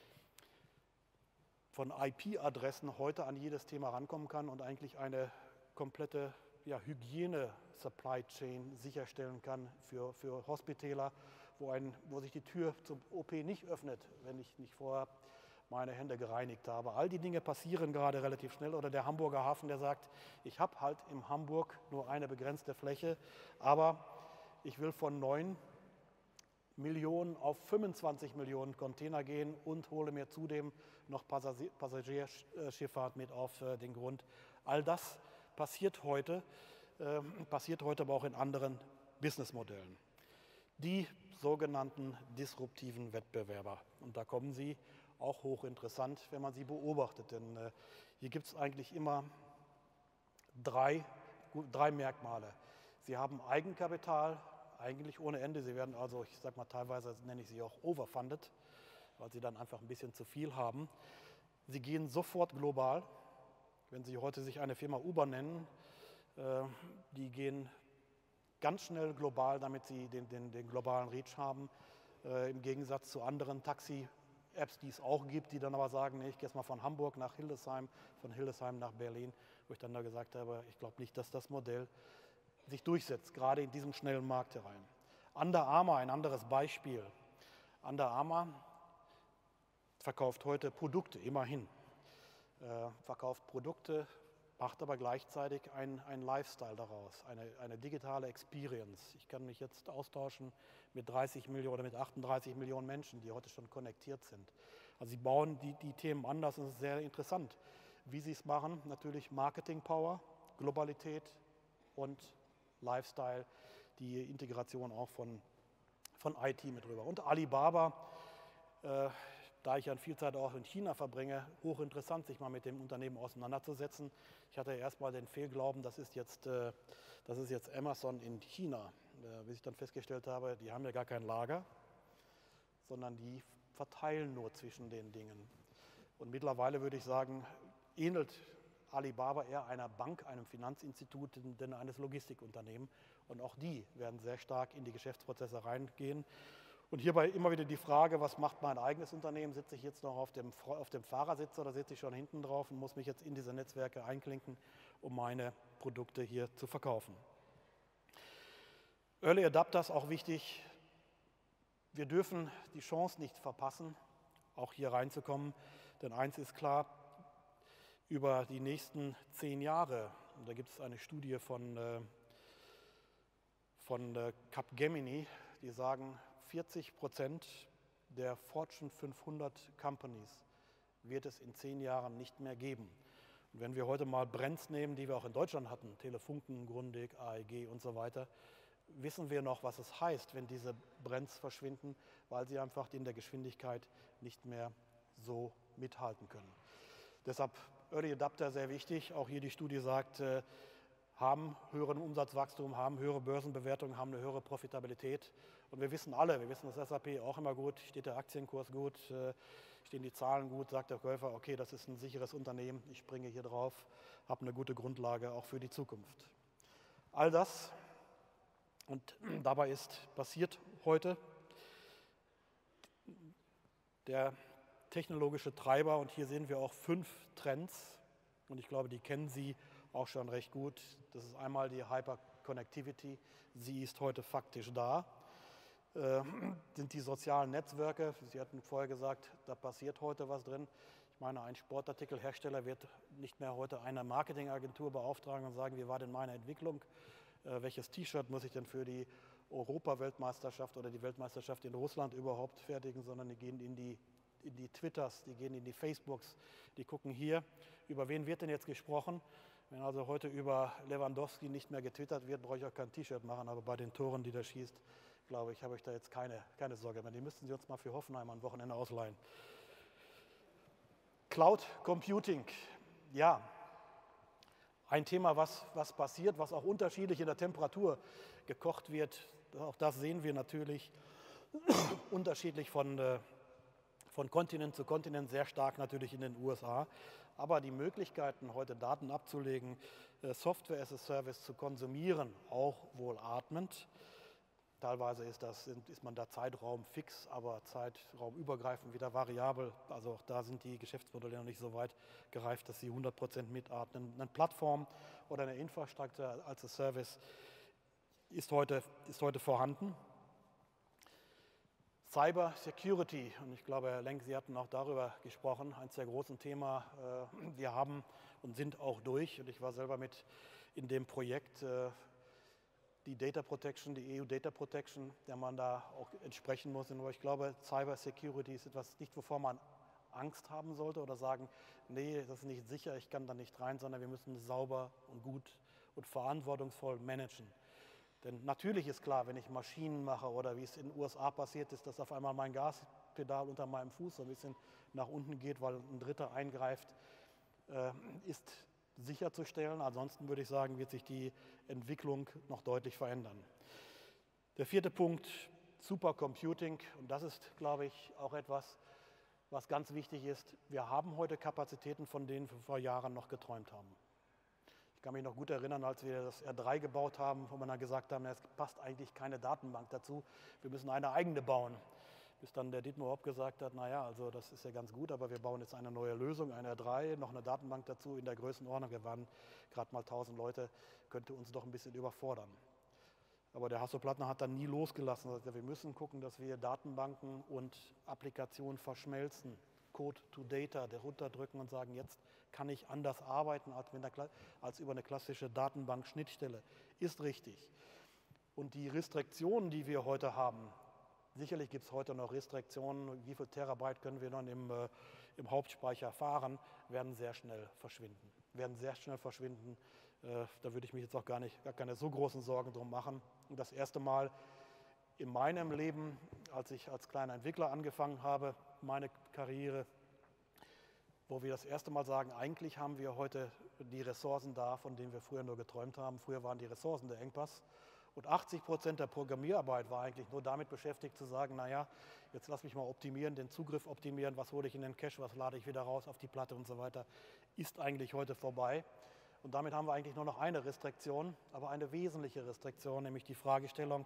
[SPEAKER 2] von I P-Adressen heute an jedes Thema rankommen kann und eigentlich eine komplette ja, Hygiene-Supply-Chain sicherstellen kann für, für Hospitäler, wo, ein, wo sich die Tür zum O P nicht öffnet, wenn ich nicht vorher meine Hände gereinigt habe. All die Dinge passieren gerade relativ schnell. Oder der Hamburger Hafen, der sagt, ich habe halt in Hamburg nur eine begrenzte Fläche, aber ich will von neun Millionen auf fünfundzwanzig Millionen Container gehen und hole mir zudem noch Passagierschifffahrt mit auf den Grund. All das passiert heute, äh, passiert heute aber auch in anderen Businessmodellen. Die sogenannten disruptiven Wettbewerber. Und da kommen sie, auch hochinteressant, wenn man sie beobachtet. Denn äh, hier gibt es eigentlich immer drei, drei Merkmale. Sie haben Eigenkapital, eigentlich ohne Ende. Sie werden also, ich sage mal teilweise, nenne ich sie auch overfunded, weil sie dann einfach ein bisschen zu viel haben. Sie gehen sofort global. Wenn Sie heute sich eine Firma Uber nennen, äh, die gehen ganz schnell global, damit sie den, den, den globalen Reach haben, äh, im Gegensatz zu anderen Taxi-Apps, die es auch gibt, die dann aber sagen, nee, ich gehe jetzt mal von Hamburg nach Hildesheim, von Hildesheim nach Berlin, wo ich dann da gesagt habe, ich glaube nicht, dass das Modell sich durchsetzt, gerade in diesem schnellen Markt herein. Under Armour, ein anderes Beispiel. Under Armour verkauft heute Produkte, immerhin. Äh, verkauft Produkte, macht aber gleichzeitig ein, ein Lifestyle daraus, eine, eine digitale Experience. Ich kann mich jetzt austauschen mit dreißig Millionen oder mit achtunddreißig Millionen Menschen, die heute schon konnektiert sind. Also sie bauen die, die Themen anders und es ist sehr interessant, wie sie es machen. Natürlich Marketing Power, Globalität und Lifestyle, die Integration auch von, von I T mit rüber. Und Alibaba, äh, da ich ja viel Zeit auch in China verbringe, hochinteressant, sich mal mit dem Unternehmen auseinanderzusetzen. Ich hatte erst mal den Fehlglauben, das ist jetzt, äh, das ist jetzt Amazon in China. Äh, bis ich dann festgestellt habe, die haben ja gar kein Lager, sondern die verteilen nur zwischen den Dingen. Und mittlerweile würde ich sagen, ähnelt Alibaba eher einer Bank, einem Finanzinstitut, denn eines Logistikunternehmens. Und auch die werden sehr stark in die Geschäftsprozesse reingehen. Und hierbei immer wieder die Frage, was macht mein eigenes Unternehmen? Sitze ich jetzt noch auf dem, auf dem Fahrersitz oder sitze ich schon hinten drauf und muss mich jetzt in diese Netzwerke einklinken, um meine Produkte hier zu verkaufen? Early Adapters, auch wichtig. Wir dürfen die Chance nicht verpassen, auch hier reinzukommen. Denn eins ist klar, über die nächsten zehn Jahre, und da gibt es eine Studie von, äh, von äh, Capgemini, die sagen, vierzig Prozent der Fortune fünfhundert Companies wird es in zehn Jahren nicht mehr geben. Und wenn wir heute mal Brands nehmen, die wir auch in Deutschland hatten, Telefunken, Grundig, A E G und so weiter, wissen wir noch, was es heißt, wenn diese Brands verschwinden, weil sie einfach in der Geschwindigkeit nicht mehr so mithalten können. Deshalb Early Adapter sehr wichtig. Auch hier die Studie sagt, äh, haben höheren Umsatzwachstum, haben höhere Börsenbewertungen, haben eine höhere Profitabilität. Und wir wissen alle, wir wissen das S A P auch immer gut, steht der Aktienkurs gut, äh, stehen die Zahlen gut, sagt der Käufer, okay, das ist ein sicheres Unternehmen, ich springe hier drauf, habe eine gute Grundlage auch für die Zukunft. All das, und dabei ist passiert heute, der technologische Treiber und hier sehen wir auch fünf Trends und ich glaube, die kennen Sie auch schon recht gut. Das ist einmal die Hyperconnectivity, sie ist heute faktisch da. Äh, sind die sozialen Netzwerke, Sie hatten vorher gesagt, da passiert heute was drin. Ich meine, ein Sportartikelhersteller wird nicht mehr heute eine Marketingagentur beauftragen und sagen, wie war denn meine Entwicklung, äh, welches T-Shirt muss ich denn für die Europaweltmeisterschaft oder die Weltmeisterschaft in Russland überhaupt fertigen, sondern die gehen in die, in die Twitters, die gehen in die Facebooks, die gucken hier, über wen wird denn jetzt gesprochen. Wenn also heute über Lewandowski nicht mehr getwittert wird, brauche ich auch kein T-Shirt machen, aber bei den Toren, die der schießt, glaube ich, habe ich da jetzt keine, keine Sorge mehr. Die müssten Sie uns mal für Hoffenheim am Wochenende ausleihen. Cloud Computing, ja, ein Thema, was, was passiert, was auch unterschiedlich in der Temperatur gekocht wird. Auch das sehen wir natürlich unterschiedlich von, äh, von Kontinent zu Kontinent, sehr stark natürlich in den U S A. Aber die Möglichkeiten, heute Daten abzulegen, äh, Software as a Service zu konsumieren, auch wohl atmend. Teilweise ist, das, ist man da Zeitraum fix, aber zeitraumübergreifend wieder variabel. Also auch da sind die Geschäftsmodelle noch nicht so weit gereift, dass sie hundert Prozent mitatmen. Eine Plattform oder eine Infrastruktur als a Service ist heute, ist heute vorhanden. Cyber Security, und ich glaube, Herr Lenk, Sie hatten auch darüber gesprochen, eines der großen Themen. Wir haben und sind auch durch, und ich war selber mit in dem Projekt, die Data Protection, die E U Data Protection, der man da auch entsprechen muss. Aber ich glaube, Cyber Security ist etwas nicht, wovor man Angst haben sollte oder sagen, nee, das ist nicht sicher, ich kann da nicht rein, sondern wir müssen es sauber und gut und verantwortungsvoll managen. Denn natürlich ist klar, wenn ich Maschinen mache oder wie es in den U S A passiert ist, dass auf einmal mein Gaspedal unter meinem Fuß so ein bisschen nach unten geht, weil ein Dritter eingreift, äh, ist sicherzustellen. Ansonsten würde ich sagen, wird sich die Entwicklung noch deutlich verändern. Der vierte Punkt, Supercomputing. Und das ist, glaube ich, auch etwas, was ganz wichtig ist. Wir haben heute Kapazitäten, von denen wir vor Jahren noch geträumt haben. Ich kann mich noch gut erinnern, als wir das R drei gebaut haben, wo wir dann gesagt haben, es passt eigentlich keine Datenbank dazu, wir müssen eine eigene bauen. Bis dann der Dietmar Hopp gesagt hat, naja, also das ist ja ganz gut, aber wir bauen jetzt eine neue Lösung, ein R drei, noch eine Datenbank dazu in der Größenordnung. Wir waren gerade mal tausend Leute, könnte uns doch ein bisschen überfordern. Aber der Hasso-Plattner hat dann nie losgelassen. Also wir müssen gucken, dass wir Datenbanken und Applikationen verschmelzen, Code to Data, der runterdrücken und sagen, jetzt kann ich anders arbeiten als, mit einer, als über eine klassische Datenbank-Schnittstelle. Ist richtig. Und die Restriktionen, die wir heute haben, sicherlich gibt es heute noch Restriktionen, wie viel Terabyte können wir dann im, äh, im Hauptspeicher fahren, werden sehr schnell verschwinden. Werden sehr schnell verschwinden. Äh, da würde ich mich jetzt auch gar, nicht, gar keine so großen Sorgen drum machen. Und das erste Mal in meinem Leben, als ich als kleiner Entwickler angefangen habe, meine Karriere, wo wir das erste Mal sagen, eigentlich haben wir heute die Ressourcen da, von denen wir früher nur geträumt haben. Früher waren die Ressourcen der Engpass. Und achtzig Prozent der Programmierarbeit war eigentlich nur damit beschäftigt zu sagen, naja, jetzt lass mich mal optimieren, den Zugriff optimieren, was hole ich in den Cache, was lade ich wieder raus auf die Platte und so weiter, ist eigentlich heute vorbei. Und damit haben wir eigentlich nur noch eine Restriktion, aber eine wesentliche Restriktion, nämlich die Fragestellung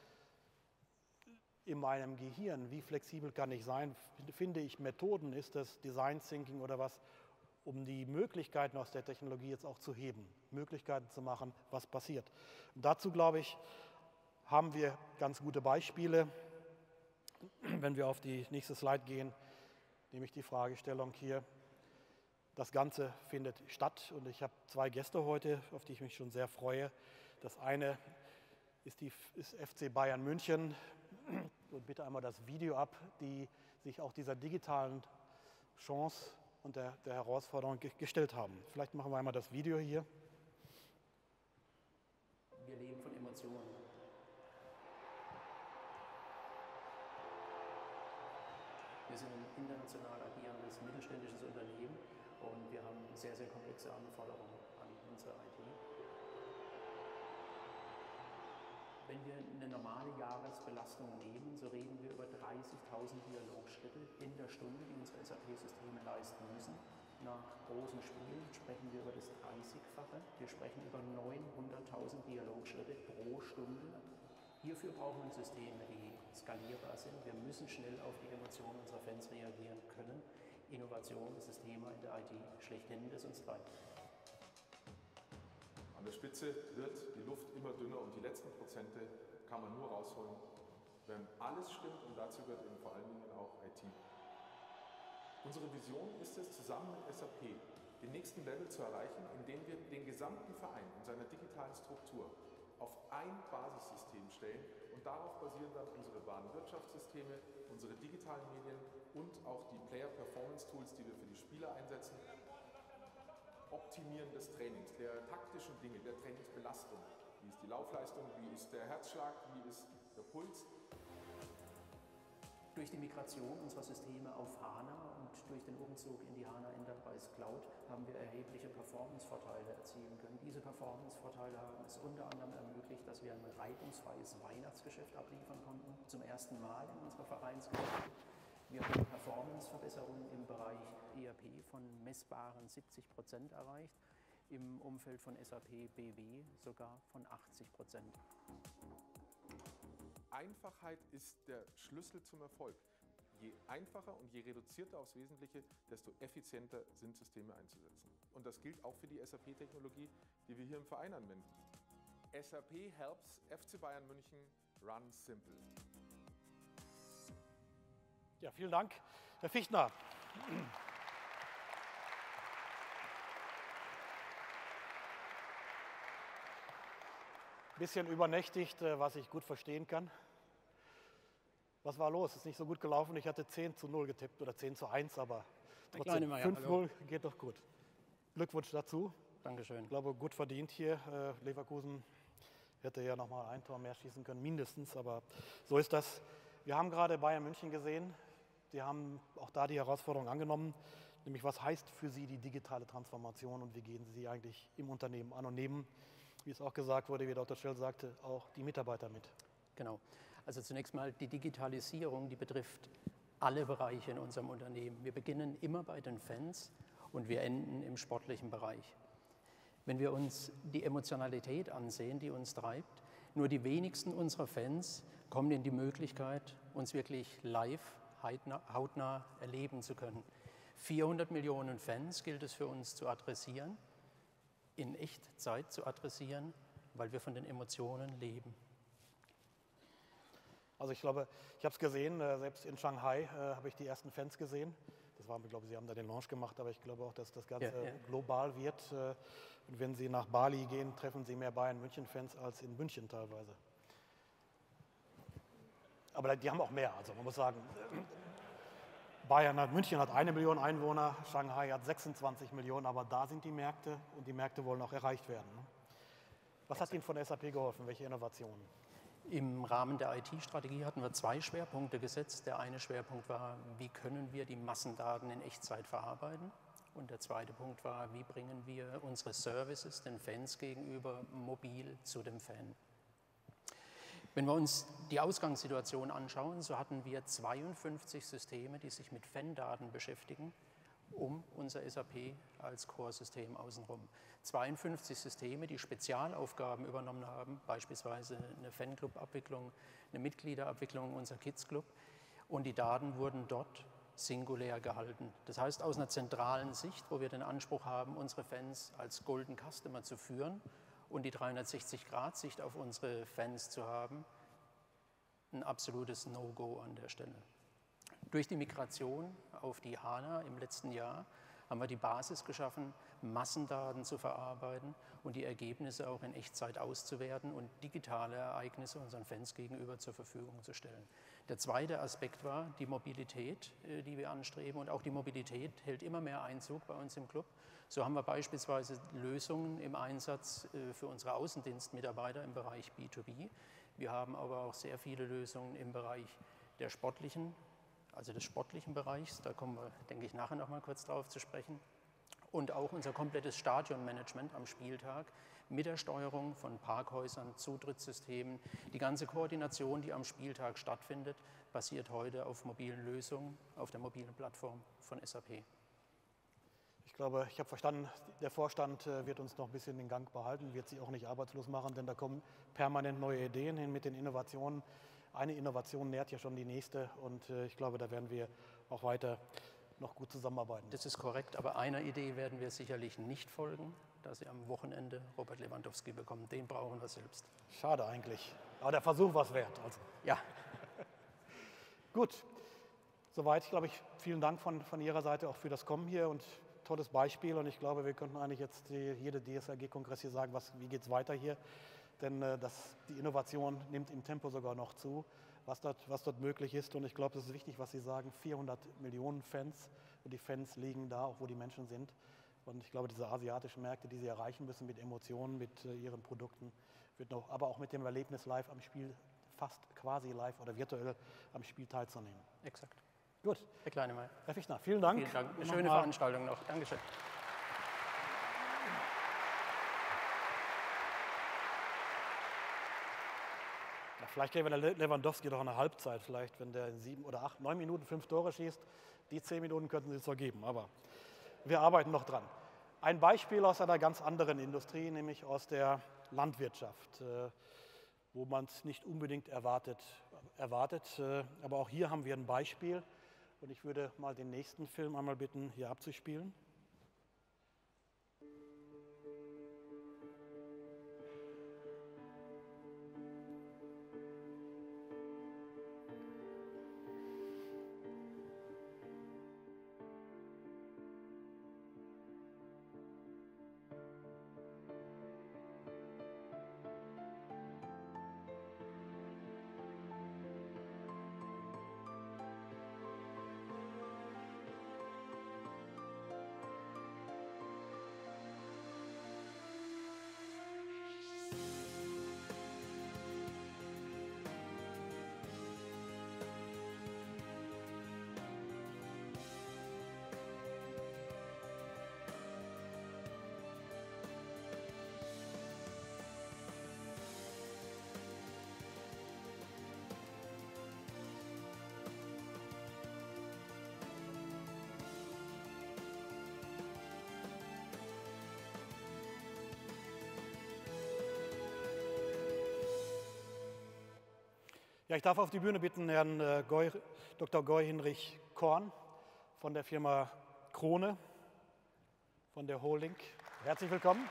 [SPEAKER 2] in meinem Gehirn, wie flexibel kann ich sein, finde ich Methoden, ist das Design Thinking oder was, um die Möglichkeiten aus der Technologie jetzt auch zu heben, Möglichkeiten zu machen, was passiert. Und dazu, glaube ich, haben wir ganz gute Beispiele. Wenn wir auf die nächste Slide gehen, nämlich die Fragestellung hier. Das Ganze findet statt und ich habe zwei Gäste heute, auf die ich mich schon sehr freue. Das eine ist, die, ist F C Bayern München. Und bitte einmal das Video ab, die sich auch dieser digitalen Chance und der, der Herausforderung ge gestellt haben. Vielleicht machen wir einmal das Video hier.
[SPEAKER 3] Wir leben von Emotionen. Wir sind ein international agierendes mittelständisches Unternehmen und wir haben sehr, sehr komplexe Anforderungen an unsere I T. Wenn wir eine normale Jahresbelastung nehmen, so reden wir über dreißigtausend Dialogschritte in der Stunde, die unsere S A P-Systeme leisten müssen. Nach großen Spielen sprechen wir über das dreißigfache. Wir sprechen über neunhunderttausend Dialogschritte pro Stunde. Hierfür brauchen wir Systeme, die skalierbar sind. Wir müssen schnell auf die Emotionen unserer Fans reagieren können. Innovation ist das Thema in der I T schlechthin, das uns treibt.
[SPEAKER 4] An der Spitze wird die Luft immer dünner und die letzten Prozente kann man nur rausholen, wenn alles stimmt, und dazu gehört eben vor allen Dingen auch I T. Unsere Vision ist es, zusammen mit S A P den nächsten Level zu erreichen, indem wir den gesamten Verein in seiner digitalen Struktur auf ein Basissystem stellen, und darauf basieren dann unsere Warenwirtschaftssysteme, unsere digitalen Medien und auch die Player-Performance-Tools, die wir für die Spieler einsetzen. Optimieren des Trainings, der taktischen Dinge, der Trainingsbelastung. Wie ist die Laufleistung, wie ist der Herzschlag, wie ist der Puls?
[SPEAKER 3] Durch die Migration unserer Systeme auf HANA und durch den Umzug in die HANA Enterprise Cloud haben wir erhebliche Performance-Vorteile erzielen können. Diese Performance-Vorteile haben es unter anderem ermöglicht, dass wir ein reibungsfreies Weihnachtsgeschäft abliefern konnten, zum ersten Mal in unserer Vereinsgeschichte. Wir haben Performance-Verbesserungen im Bereich E R P von messbaren siebzig Prozent erreicht, im Umfeld von S A P B W sogar von achtzig Prozent.
[SPEAKER 4] Einfachheit ist der Schlüssel zum Erfolg. Je einfacher und je reduzierter aufs Wesentliche, desto effizienter sind Systeme einzusetzen. Und das gilt auch für die S A P-Technologie, die wir hier im Verein anwenden. S A P helps F C Bayern München run simple.
[SPEAKER 2] Ja, vielen Dank, Herr Fichtner. Ein bisschen übernächtigt, was ich gut verstehen kann. Was war los? Ist nicht so gut gelaufen. Ich hatte zehn zu null getippt oder zehn zu eins, aber trotzdem fünf null geht doch gut. Glückwunsch dazu.
[SPEAKER 3] Dankeschön.
[SPEAKER 2] Ich glaube, gut verdient hier. Leverkusen hätte ja noch mal ein Tor mehr schießen können, mindestens, aber so ist das. Wir haben gerade Bayern München gesehen. Die haben auch da die Herausforderung angenommen, nämlich was heißt für Sie die digitale Transformation und wie gehen Sie eigentlich im Unternehmen an und nehmen, wie es auch gesagt wurde, wie Doktor Schell sagte, auch die Mitarbeiter mit.
[SPEAKER 3] Genau. Also zunächst mal die Digitalisierung, die betrifft alle Bereiche in unserem Unternehmen. Wir beginnen immer bei den Fans und wir enden im sportlichen Bereich. Wenn wir uns die Emotionalität ansehen, die uns treibt, nur die wenigsten unserer Fans kommen in die Möglichkeit, uns wirklich live, hautnah erleben zu können. vierhundert Millionen Fans gilt es für uns zu adressieren, in Echtzeit zu adressieren, weil wir von den Emotionen leben.
[SPEAKER 2] Also ich glaube, ich habe es gesehen, selbst in Shanghai äh, habe ich die ersten Fans gesehen. Das war, ich glaube, Sie haben da den Launch gemacht, aber ich glaube auch, dass das Ganze ja, ja. global wird. Und wenn Sie nach Bali gehen, treffen Sie mehr Bayern-München-Fans als in München teilweise. Aber die haben auch mehr, also man muss sagen, Bayern hat, München hat eine Million Einwohner, Shanghai hat sechsundzwanzig Millionen, aber da sind die Märkte und die Märkte wollen auch erreicht werden. Was hat Ihnen von S A P geholfen? Welche Innovationen?
[SPEAKER 3] Im Rahmen der I T-Strategie hatten wir zwei Schwerpunkte gesetzt. Der eine Schwerpunkt war, wie können wir die Massendaten in Echtzeit verarbeiten? Und der zweite Punkt war, wie bringen wir unsere Services den Fans gegenüber mobil zu dem Fan? Wenn wir uns die Ausgangssituation anschauen, so hatten wir zweiundfünfzig Systeme, die sich mit Fan-Daten beschäftigen, um unser S A P als Core-System außenrum. zweiundfünfzig Systeme, die Spezialaufgaben übernommen haben, beispielsweise eine Fanclub-Abwicklung, eine Mitgliederabwicklung, unser Kids-Club. Und die Daten wurden dort singulär gehalten. Das heißt, aus einer zentralen Sicht, wo wir den Anspruch haben, unsere Fans als Golden Customer zu führen und die dreihundertsechzig Grad Sicht auf unsere Fans zu haben, ein absolutes No-Go an der Stelle. Durch die Migration auf die HANA im letzten Jahr haben wir die Basis geschaffen, Massendaten zu verarbeiten und die Ergebnisse auch in Echtzeit auszuwerten und digitale Ereignisse unseren Fans gegenüber zur Verfügung zu stellen. Der zweite Aspekt war die Mobilität, die wir anstreben, und auch die Mobilität hält immer mehr Einzug bei uns im Club. So haben wir beispielsweise Lösungen im Einsatz für unsere Außendienstmitarbeiter im Bereich B zwei B. Wir haben aber auch sehr viele Lösungen im Bereich der sportlichen also des sportlichen Bereichs, da kommen wir, denke ich, nachher noch mal kurz drauf zu sprechen. Und auch unser komplettes Stadionmanagement am Spieltag mit der Steuerung von Parkhäusern, Zutrittssystemen. Die ganze Koordination, die am Spieltag stattfindet, basiert heute auf mobilen Lösungen, auf der mobilen Plattform von S A P.
[SPEAKER 2] Ich glaube, ich habe verstanden, der Vorstand wird uns noch ein bisschen den Gang behalten, wird sich auch nicht arbeitslos machen, denn da kommen permanent neue Ideen hin mit den Innovationen. Eine Innovation nährt ja schon die nächste und ich glaube, da werden wir auch weiter noch gut zusammenarbeiten.
[SPEAKER 3] Das ist korrekt, aber einer Idee werden wir sicherlich nicht folgen, dass Sie am Wochenende Robert Lewandowski bekommen. Den brauchen wir selbst.
[SPEAKER 2] Schade eigentlich, aber der Versuch war es wert. Also.
[SPEAKER 3] Ja.
[SPEAKER 2] Gut, soweit, glaube ich, vielen Dank von, von Ihrer Seite auch für das Kommen hier und tolles Beispiel. Und ich glaube, wir könnten eigentlich jetzt die, jede D S R G-Kongress hier sagen, was, wie geht es weiter hier. Denn äh, das, die Innovation nimmt im Tempo sogar noch zu, was dort, was dort möglich ist. Und ich glaube, das ist wichtig, was Sie sagen, vierhundert Millionen Fans. Und die Fans liegen da, auch wo die Menschen sind. Und ich glaube, diese asiatischen Märkte, die Sie erreichen müssen mit Emotionen, mit äh, Ihren Produkten, wird noch, aber auch mit dem Erlebnis live am Spiel, fast quasi live oder virtuell am Spiel teilzunehmen.
[SPEAKER 3] Exakt.
[SPEAKER 2] Gut.
[SPEAKER 3] Herr Kleinemeier.
[SPEAKER 2] Herr Fichtner, vielen Dank.
[SPEAKER 3] Vielen Dank. Eine schöne Veranstaltung noch. Dankeschön.
[SPEAKER 2] Ja, vielleicht kriegen wir der Lewandowski doch eine Halbzeit, vielleicht, wenn der in sieben oder acht, neun Minuten fünf Tore schießt. Die zehn Minuten könnten Sie zwar geben, aber wir arbeiten noch dran. Ein Beispiel aus einer ganz anderen Industrie, nämlich aus der Landwirtschaft, wo man es nicht unbedingt erwartet, erwartet. Aber auch hier haben wir ein Beispiel. Und ich würde mal den nächsten Film einmal bitten, hier abzuspielen. Ja, ich darf auf die Bühne bitten Herrn äh, Goy, Doktor Goy-Hinrich Korn von der Firma Krone, von der Holding. Herzlich willkommen.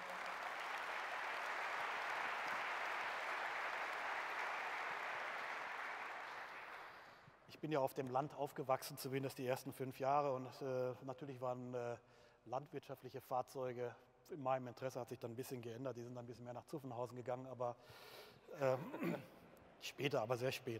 [SPEAKER 2] Ich bin ja auf dem Land aufgewachsen, zumindest die ersten fünf Jahre. Und äh, natürlich waren äh, landwirtschaftliche Fahrzeuge in meinem Interesse, hat sich dann ein bisschen geändert. Die sind dann ein bisschen mehr nach Zuffenhausen gegangen, aber äh, später, aber sehr spät.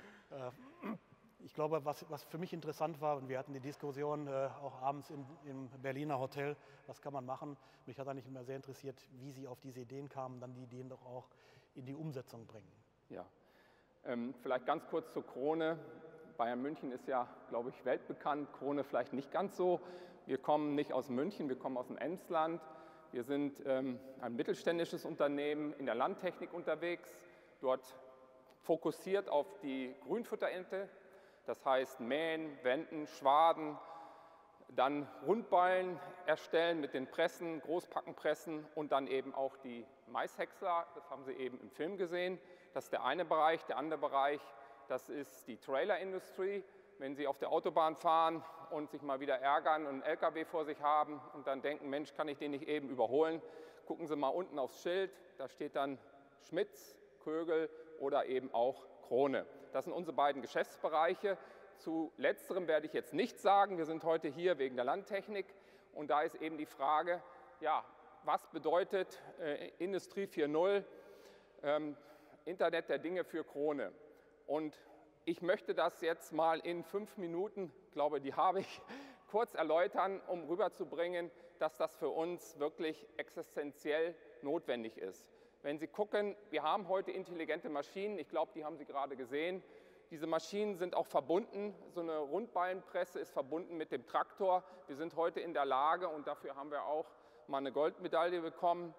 [SPEAKER 2] Ich glaube, was, was für mich interessant war, und wir hatten die Diskussion äh, auch abends im, im Berliner Hotel, was kann man machen? Mich hat eigentlich immer sehr interessiert, wie Sie auf diese Ideen kamen, dann die Ideen doch auch in die Umsetzung bringen.
[SPEAKER 5] Ja, ähm, vielleicht ganz kurz zur Krone. Bayern München ist ja, glaube ich, weltbekannt, Krone vielleicht nicht ganz so. Wir kommen nicht aus München, wir kommen aus dem Emsland. Wir sind ähm, ein mittelständisches Unternehmen in der Landtechnik unterwegs, dort fokussiert auf die Grünfutterernte, das heißt mähen, wenden, schwaden, dann Rundballen erstellen mit den Pressen, Großpackenpressen und dann eben auch die Maishäcksler, das haben Sie eben im Film gesehen. Das ist der eine Bereich. Der andere Bereich, das ist die Trailerindustrie. Wenn Sie auf der Autobahn fahren und sich mal wieder ärgern und einen L K W vor sich haben und dann denken, Mensch, kann ich den nicht eben überholen, gucken Sie mal unten aufs Schild, da steht dann Schmitz, Kögel oder eben auch Krone. Das sind unsere beiden Geschäftsbereiche. Zu letzterem werde ich jetzt nichts sagen. Wir sind heute hier wegen der Landtechnik und da ist eben die Frage, ja, was bedeutet äh, Industrie vier Punkt null, ähm, Internet der Dinge für Krone? Und ich möchte das jetzt mal in fünf Minuten, glaube die habe ich, kurz erläutern, um rüberzubringen, dass das für uns wirklich existenziell notwendig ist. Wenn Sie gucken, wir haben heute intelligente Maschinen, ich glaube, die haben Sie gerade gesehen. Diese Maschinen sind auch verbunden, so eine Rundballenpresse ist verbunden mit dem Traktor. Wir sind heute in der Lage, und dafür haben wir auch mal eine Goldmedaille bekommen,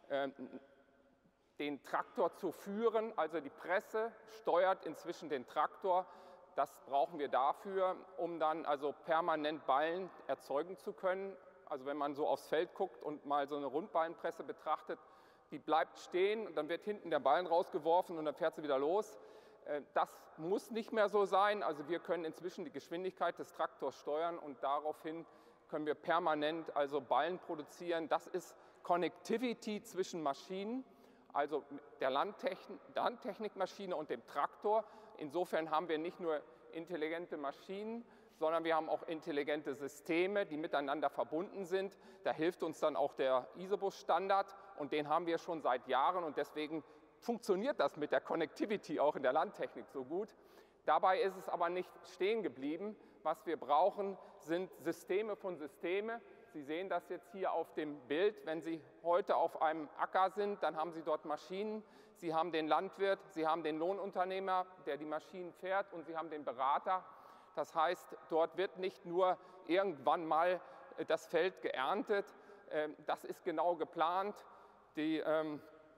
[SPEAKER 5] den Traktor zu führen. Also die Presse steuert inzwischen den Traktor. Das brauchen wir dafür, um dann also permanent Ballen erzeugen zu können. Also wenn man so aufs Feld guckt und mal so eine Rundballenpresse betrachtet, die bleibt stehen und dann wird hinten der Ballen rausgeworfen und dann fährt sie wieder los. Das muss nicht mehr so sein. Also wir können inzwischen die Geschwindigkeit des Traktors steuern und daraufhin können wir permanent also Ballen produzieren. Das ist Connectivity zwischen Maschinen, also der Landtechn- Landtechnikmaschine und dem Traktor. Insofern haben wir nicht nur intelligente Maschinen, sondern wir haben auch intelligente Systeme, die miteinander verbunden sind. Da hilft uns dann auch der Isobus-Standard und den haben wir schon seit Jahren und deswegen funktioniert das mit der Connectivity auch in der Landtechnik so gut. Dabei ist es aber nicht stehen geblieben. Was wir brauchen, sind Systeme von Systeme. Sie sehen das jetzt hier auf dem Bild. Wenn Sie heute auf einem Acker sind, dann haben Sie dort Maschinen. Sie haben den Landwirt, Sie haben den Lohnunternehmer, der die Maschinen fährt, und Sie haben den Berater. Das heißt, dort wird nicht nur irgendwann mal das Feld geerntet. Das ist genau geplant. Die, ähm,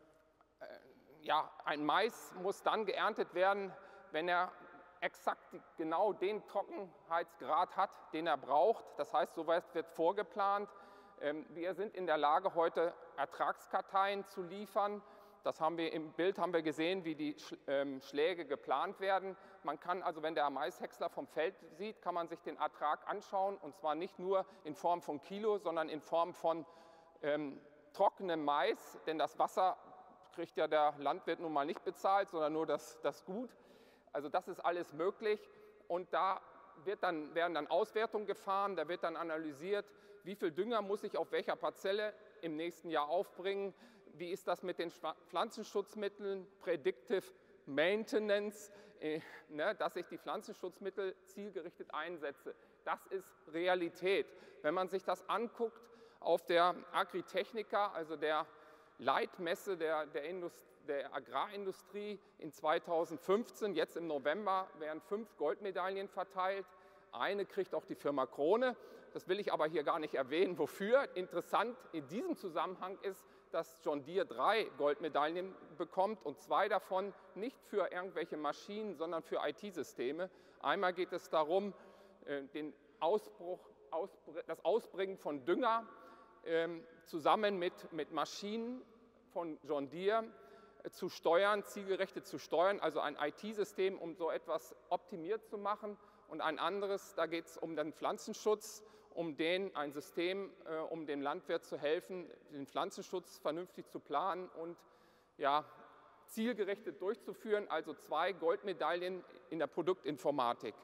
[SPEAKER 5] ja, ein Mais muss dann geerntet werden, wenn er exakt genau den Trockenheitsgrad hat, den er braucht. Das heißt, soweit wird vorgeplant. Wir sind in der Lage, heute Ertragskarteien zu liefern. Das haben wir im Bild haben wir gesehen, wie die Schläge geplant werden. Man kann also, wenn der Maishäcksler vom Feld sieht, kann man sich den Ertrag anschauen, und zwar nicht nur in Form von Kilo, sondern in Form von ähm, trockenem Mais, denn das Wasser kriegt ja der Landwirt nun mal nicht bezahlt, sondern nur das, das Gut. Also das ist alles möglich, und da wird dann, werden dann Auswertungen gefahren, da wird dann analysiert, wie viel Dünger muss ich auf welcher Parzelle im nächsten Jahr aufbringen, wie ist das mit den Pflanzenschutzmitteln, Predictive Maintenance, äh, ne, dass ich die Pflanzenschutzmittel zielgerichtet einsetze. Das ist Realität. Wenn man sich das anguckt auf der Agritechnica, also der Leitmesse der, der, Indust- der Agrarindustrie in zweitausendfünfzehn, jetzt im November, werden fünf Goldmedaillen verteilt. Eine kriegt auch die Firma Krone. Das will ich aber hier gar nicht erwähnen. Wofür? Interessant in diesem Zusammenhang ist, dass John Deere drei Goldmedaillen bekommt, und zwei davon nicht für irgendwelche Maschinen, sondern für I T-Systeme. Einmal geht es darum, den Ausbruch, das Ausbringen von Dünger zusammen mit, mit Maschinen von John Deere zu steuern, zielgerichtet zu steuern, also ein I T-System, um so etwas optimiert zu machen. Und ein anderes, da geht es um den Pflanzenschutz, um den, ein System, äh, um dem Landwirt zu helfen, den Pflanzenschutz vernünftig zu planen und ja, zielgerichtet durchzuführen. Also zwei Goldmedaillen in der Produktinformatik.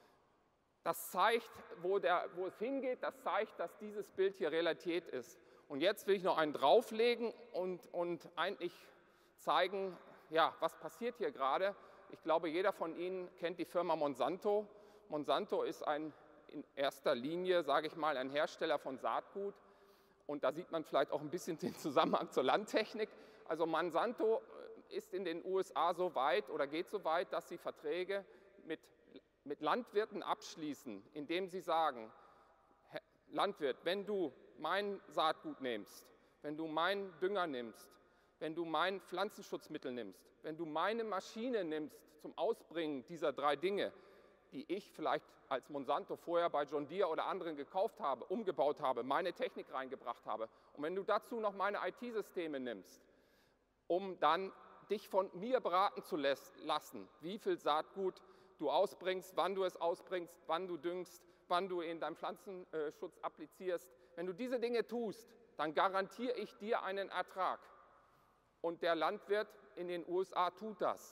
[SPEAKER 5] Das zeigt, wo, der, wo es hingeht, das zeigt, dass dieses Bild hier Realität ist. Und jetzt will ich noch einen drauflegen und, und eigentlich zeigen, ja, was passiert hier gerade. Ich glaube, jeder von Ihnen kennt die Firma Monsanto. Monsanto ist ein, in erster Linie, sage ich mal, ein Hersteller von Saatgut. Und da sieht man vielleicht auch ein bisschen den Zusammenhang zur Landtechnik. Also Monsanto ist in den U S A so weit oder geht so weit, dass sie Verträge mit, mit Landwirten abschließen, indem sie sagen, Landwirt, wenn du mein Saatgut nimmst, wenn du meinen Dünger nimmst, wenn du mein Pflanzenschutzmittel nimmst, wenn du meine Maschine nimmst zum Ausbringen dieser drei Dinge, die ich vielleicht als Monsanto vorher bei John Deere oder anderen gekauft habe, umgebaut habe, meine Technik reingebracht habe, und wenn du dazu noch meine I T-Systeme nimmst, um dann dich von mir beraten zu lassen, wie viel Saatgut du ausbringst, wann du es ausbringst, wann du düngst, wann du in deinem Pflanzenschutz applizierst, wenn du diese Dinge tust, dann garantiere ich dir einen Ertrag. Und der Landwirt in den U S A tut das.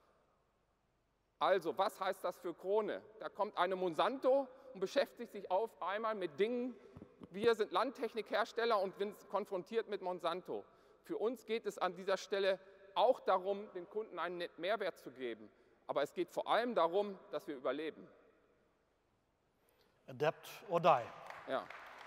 [SPEAKER 5] Also, was heißt das für Krone? Da kommt eine Monsanto und beschäftigt sich auf einmal mit Dingen. Wir sind Landtechnikhersteller und sind konfrontiert mit Monsanto. Für uns geht es an dieser Stelle auch darum, den Kunden einen Mehrwert zu geben. Aber es geht vor allem darum, dass wir überleben.
[SPEAKER 2] Adapt or die.
[SPEAKER 5] Ja.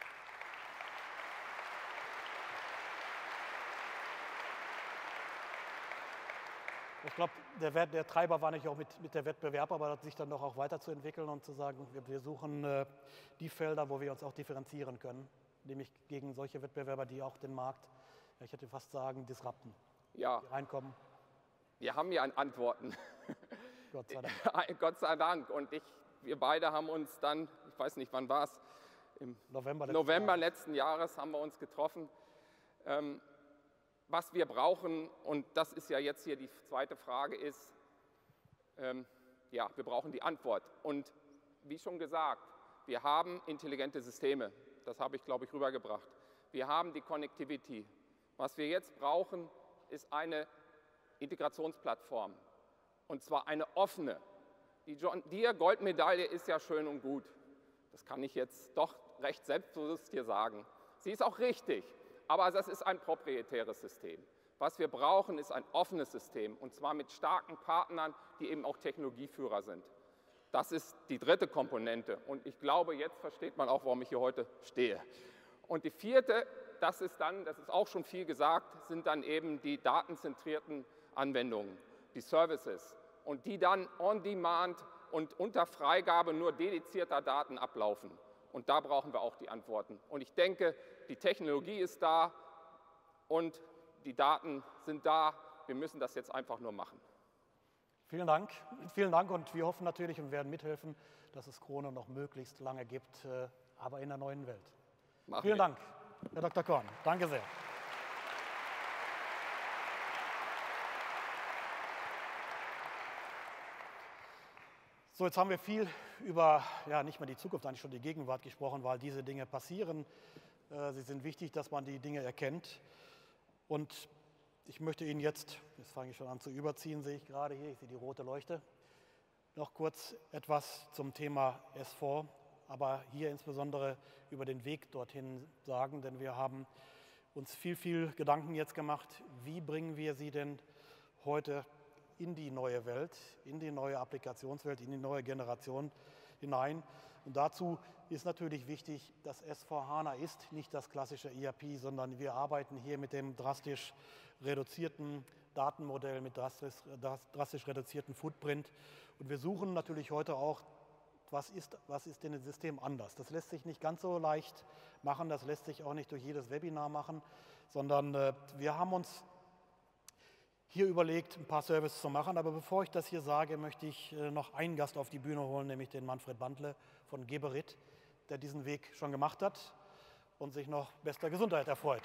[SPEAKER 2] Ich glaube, der, der Treiber war nicht auch mit, mit der Wettbewerb, aber sich dann noch auch weiterzuentwickeln und zu sagen, wir, wir suchen äh, die Felder, wo wir uns auch differenzieren können, nämlich gegen solche Wettbewerber, die auch den Markt, ja, ich hätte fast sagen, disrupten,
[SPEAKER 5] Ja.
[SPEAKER 2] die reinkommen.
[SPEAKER 5] Wir haben ja Antworten.
[SPEAKER 2] Gott sei Dank.
[SPEAKER 5] Gott sei Dank. Und ich, wir beide haben uns dann, ich weiß nicht, wann war es, im
[SPEAKER 2] November, letzten,
[SPEAKER 5] November
[SPEAKER 2] Jahres.
[SPEAKER 5] letzten Jahres haben wir uns getroffen. Ähm, was wir brauchen, und das ist ja jetzt hier die zweite Frage, ist, ähm, ja, wir brauchen die Antwort. Und wie schon gesagt, wir haben intelligente Systeme. Das habe ich, glaube ich, rübergebracht. Wir haben die Connectivity. Was wir jetzt brauchen, ist eine Integrationsplattform. Und zwar eine offene. Die John Deere Goldmedaille ist ja schön und gut. Das kann ich jetzt doch recht selbstbewusst hier sagen. Sie ist auch richtig, aber das ist ein proprietäres System. Was wir brauchen, ist ein offenes System, und zwar mit starken Partnern, die eben auch Technologieführer sind. Das ist die dritte Komponente, und ich glaube, jetzt versteht man auch, warum ich hier heute stehe. Und die vierte, das ist dann, das ist auch schon viel gesagt, sind dann eben die datenzentrierten Anwendungen, die Services, und die dann on demand und unter Freigabe nur dedizierter Daten ablaufen. Und da brauchen wir auch die Antworten. Und ich denke, die Technologie ist da und die Daten sind da. Wir müssen das jetzt einfach nur machen.
[SPEAKER 2] Vielen Dank. Vielen Dank, und wir hoffen natürlich und werden mithelfen, dass es Krone noch möglichst lange gibt, aber in der neuen Welt.
[SPEAKER 5] Machen
[SPEAKER 2] Vielen
[SPEAKER 5] wir.
[SPEAKER 2] Dank, Herr Doktor Korn. Danke sehr. So, jetzt haben wir viel über, ja, nicht mehr die Zukunft, eigentlich schon die Gegenwart gesprochen, weil diese Dinge passieren. Äh, sie sind wichtig, dass man die Dinge erkennt. Und ich möchte Ihnen jetzt, jetzt fange ich schon an zu überziehen, sehe ich gerade hier, ich sehe die rote Leuchte, noch kurz etwas zum Thema S vier, aber hier insbesondere über den Weg dorthin sagen, denn wir haben uns viel, viel Gedanken jetzt gemacht, wie bringen wir sie denn heute in die neue Welt, in die neue Applikationswelt, in die neue Generation hinein. Und dazu ist natürlich wichtig, dass S vier HANA ist nicht das klassische E R P, sondern wir arbeiten hier mit dem drastisch reduzierten Datenmodell, mit drastisch, drastisch reduzierten Footprint. Und wir suchen natürlich heute auch, was ist, was ist in dem System anders. Das lässt sich nicht ganz so leicht machen, das lässt sich auch nicht durch jedes Webinar machen, sondern äh, wir haben uns hier überlegt, ein paar Services zu machen. Aber bevor ich das hier sage, möchte ich noch einen Gast auf die Bühne holen, nämlich den Manfred Bandle von Geberit, der diesen Weg schon gemacht hat und sich noch bester Gesundheit erfreut.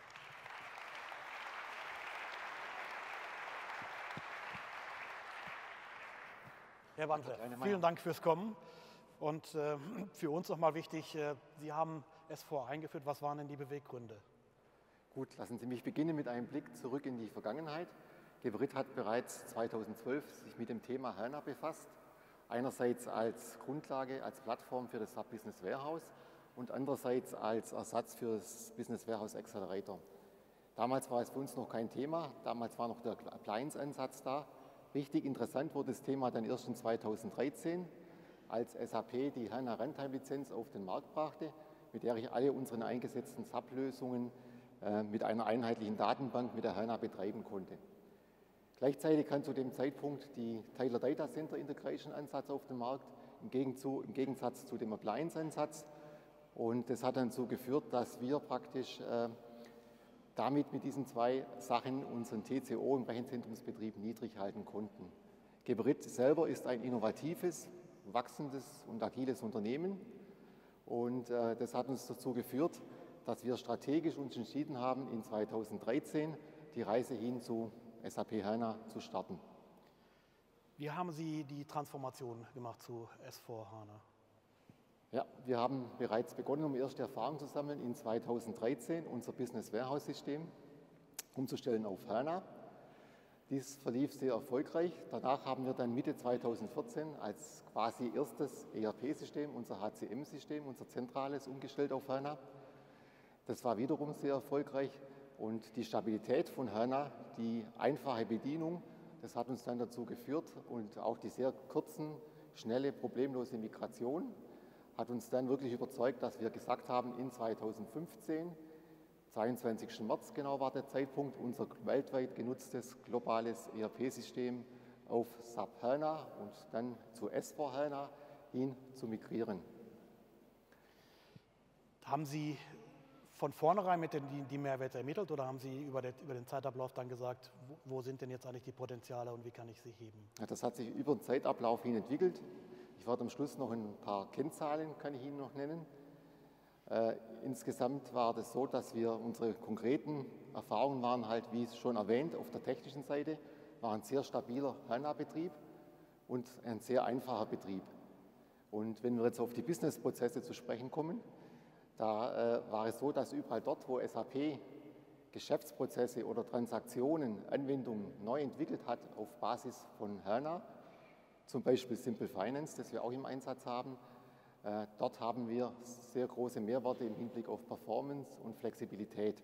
[SPEAKER 2] Herr Bandle, vielen Dank fürs Kommen. Und äh, für uns nochmal wichtig, äh, Sie haben S vier eingeführt. Was waren denn die Beweggründe?
[SPEAKER 6] Gut, lassen Sie mich beginnen mit einem Blick zurück in die Vergangenheit. Geberit hat bereits zweitausendzwölf sich mit dem Thema HANA befasst. Einerseits als Grundlage, als Plattform für das S A P Business Warehouse und andererseits als Ersatz für das Business Warehouse Accelerator. Damals war es für uns noch kein Thema, damals war noch der Appliance-Ansatz da. Richtig interessant wurde das Thema dann erst in zweitausenddreizehn, als S A P die HANA Runtime-Lizenz auf den Markt brachte, mit der ich alle unsere eingesetzten S A P-Lösungen äh, mit einer einheitlichen Datenbank mit der HANA betreiben konnte. Gleichzeitig kam zu dem Zeitpunkt die Tyler Data Center Integration Ansatz auf den Markt, im Gegenzug, im Gegensatz zu dem Appliance-Ansatz. Und das hat dann dazu geführt, dass wir praktisch äh, damit mit diesen zwei Sachen unseren T C O im Rechenzentrumsbetrieb niedrig halten konnten. Geberit selber ist ein innovatives, wachsendes und agiles Unternehmen. Und äh, das hat uns dazu geführt, dass wir strategisch uns entschieden haben, in zweitausenddreizehn die Reise hin zu S A P HANA zu starten.
[SPEAKER 2] Wie haben Sie die Transformation gemacht zu S vier HANA?
[SPEAKER 6] Ja, wir haben bereits begonnen, um erste Erfahrungen zu sammeln, in zweitausenddreizehn unser Business Warehouse System umzustellen auf HANA. Dies verlief sehr erfolgreich. Danach haben wir dann Mitte zweitausendvierzehn als quasi erstes E R P-System, unser H C M-System, unser zentrales, umgestellt auf HANA. Das war wiederum sehr erfolgreich. Und die Stabilität von HANA, die einfache Bedienung, das hat uns dann dazu geführt, und auch die sehr kurzen, schnelle, problemlose Migration hat uns dann wirklich überzeugt, dass wir gesagt haben, in zweitausendfünfzehn, zweiundzwanzigsten März genau war der Zeitpunkt, unser weltweit genutztes globales E R P-System auf S A P HANA und dann zu S vier HANA hin zu migrieren.
[SPEAKER 2] Haben Sie von vornherein mit den, die, die Mehrwerte ermittelt, oder haben Sie über, den, über den Zeitablauf dann gesagt, wo, wo sind denn jetzt eigentlich die Potenziale und wie kann ich sie heben?
[SPEAKER 6] Ja, das hat sich über den Zeitablauf hin entwickelt. Ich werde am Schluss noch ein paar Kennzahlen, kann ich Ihnen noch nennen. Äh, insgesamt war das so, dass wir unsere konkreten Erfahrungen waren halt, wie schon erwähnt, auf der technischen Seite, war ein sehr stabiler HANA-Betrieb. und ein sehr einfacher Betrieb. Und wenn wir jetzt auf die Businessprozesse zu sprechen kommen, da äh, war es so, dass überall dort, wo S A P Geschäftsprozesse oder Transaktionen, Anwendungen neu entwickelt hat auf Basis von HANA, zum Beispiel Simple Finance, das wir auch im Einsatz haben, äh, dort haben wir sehr große Mehrwerte im Hinblick auf Performance und Flexibilität.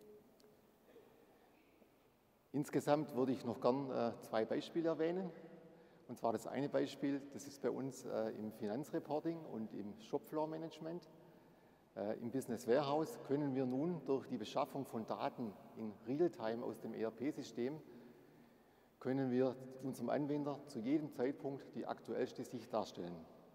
[SPEAKER 6] Insgesamt würde ich noch gern äh, zwei Beispiele erwähnen. Und zwar das eine Beispiel, das ist bei uns äh, im Finanzreporting und im Shopfloor-Management. Äh, Im Business Warehouse können wir nun durch die Beschaffung von Daten in Realtime aus dem E R P-System, können wir unserem Anwender zu jedem Zeitpunkt die aktuellste Sicht darstellen.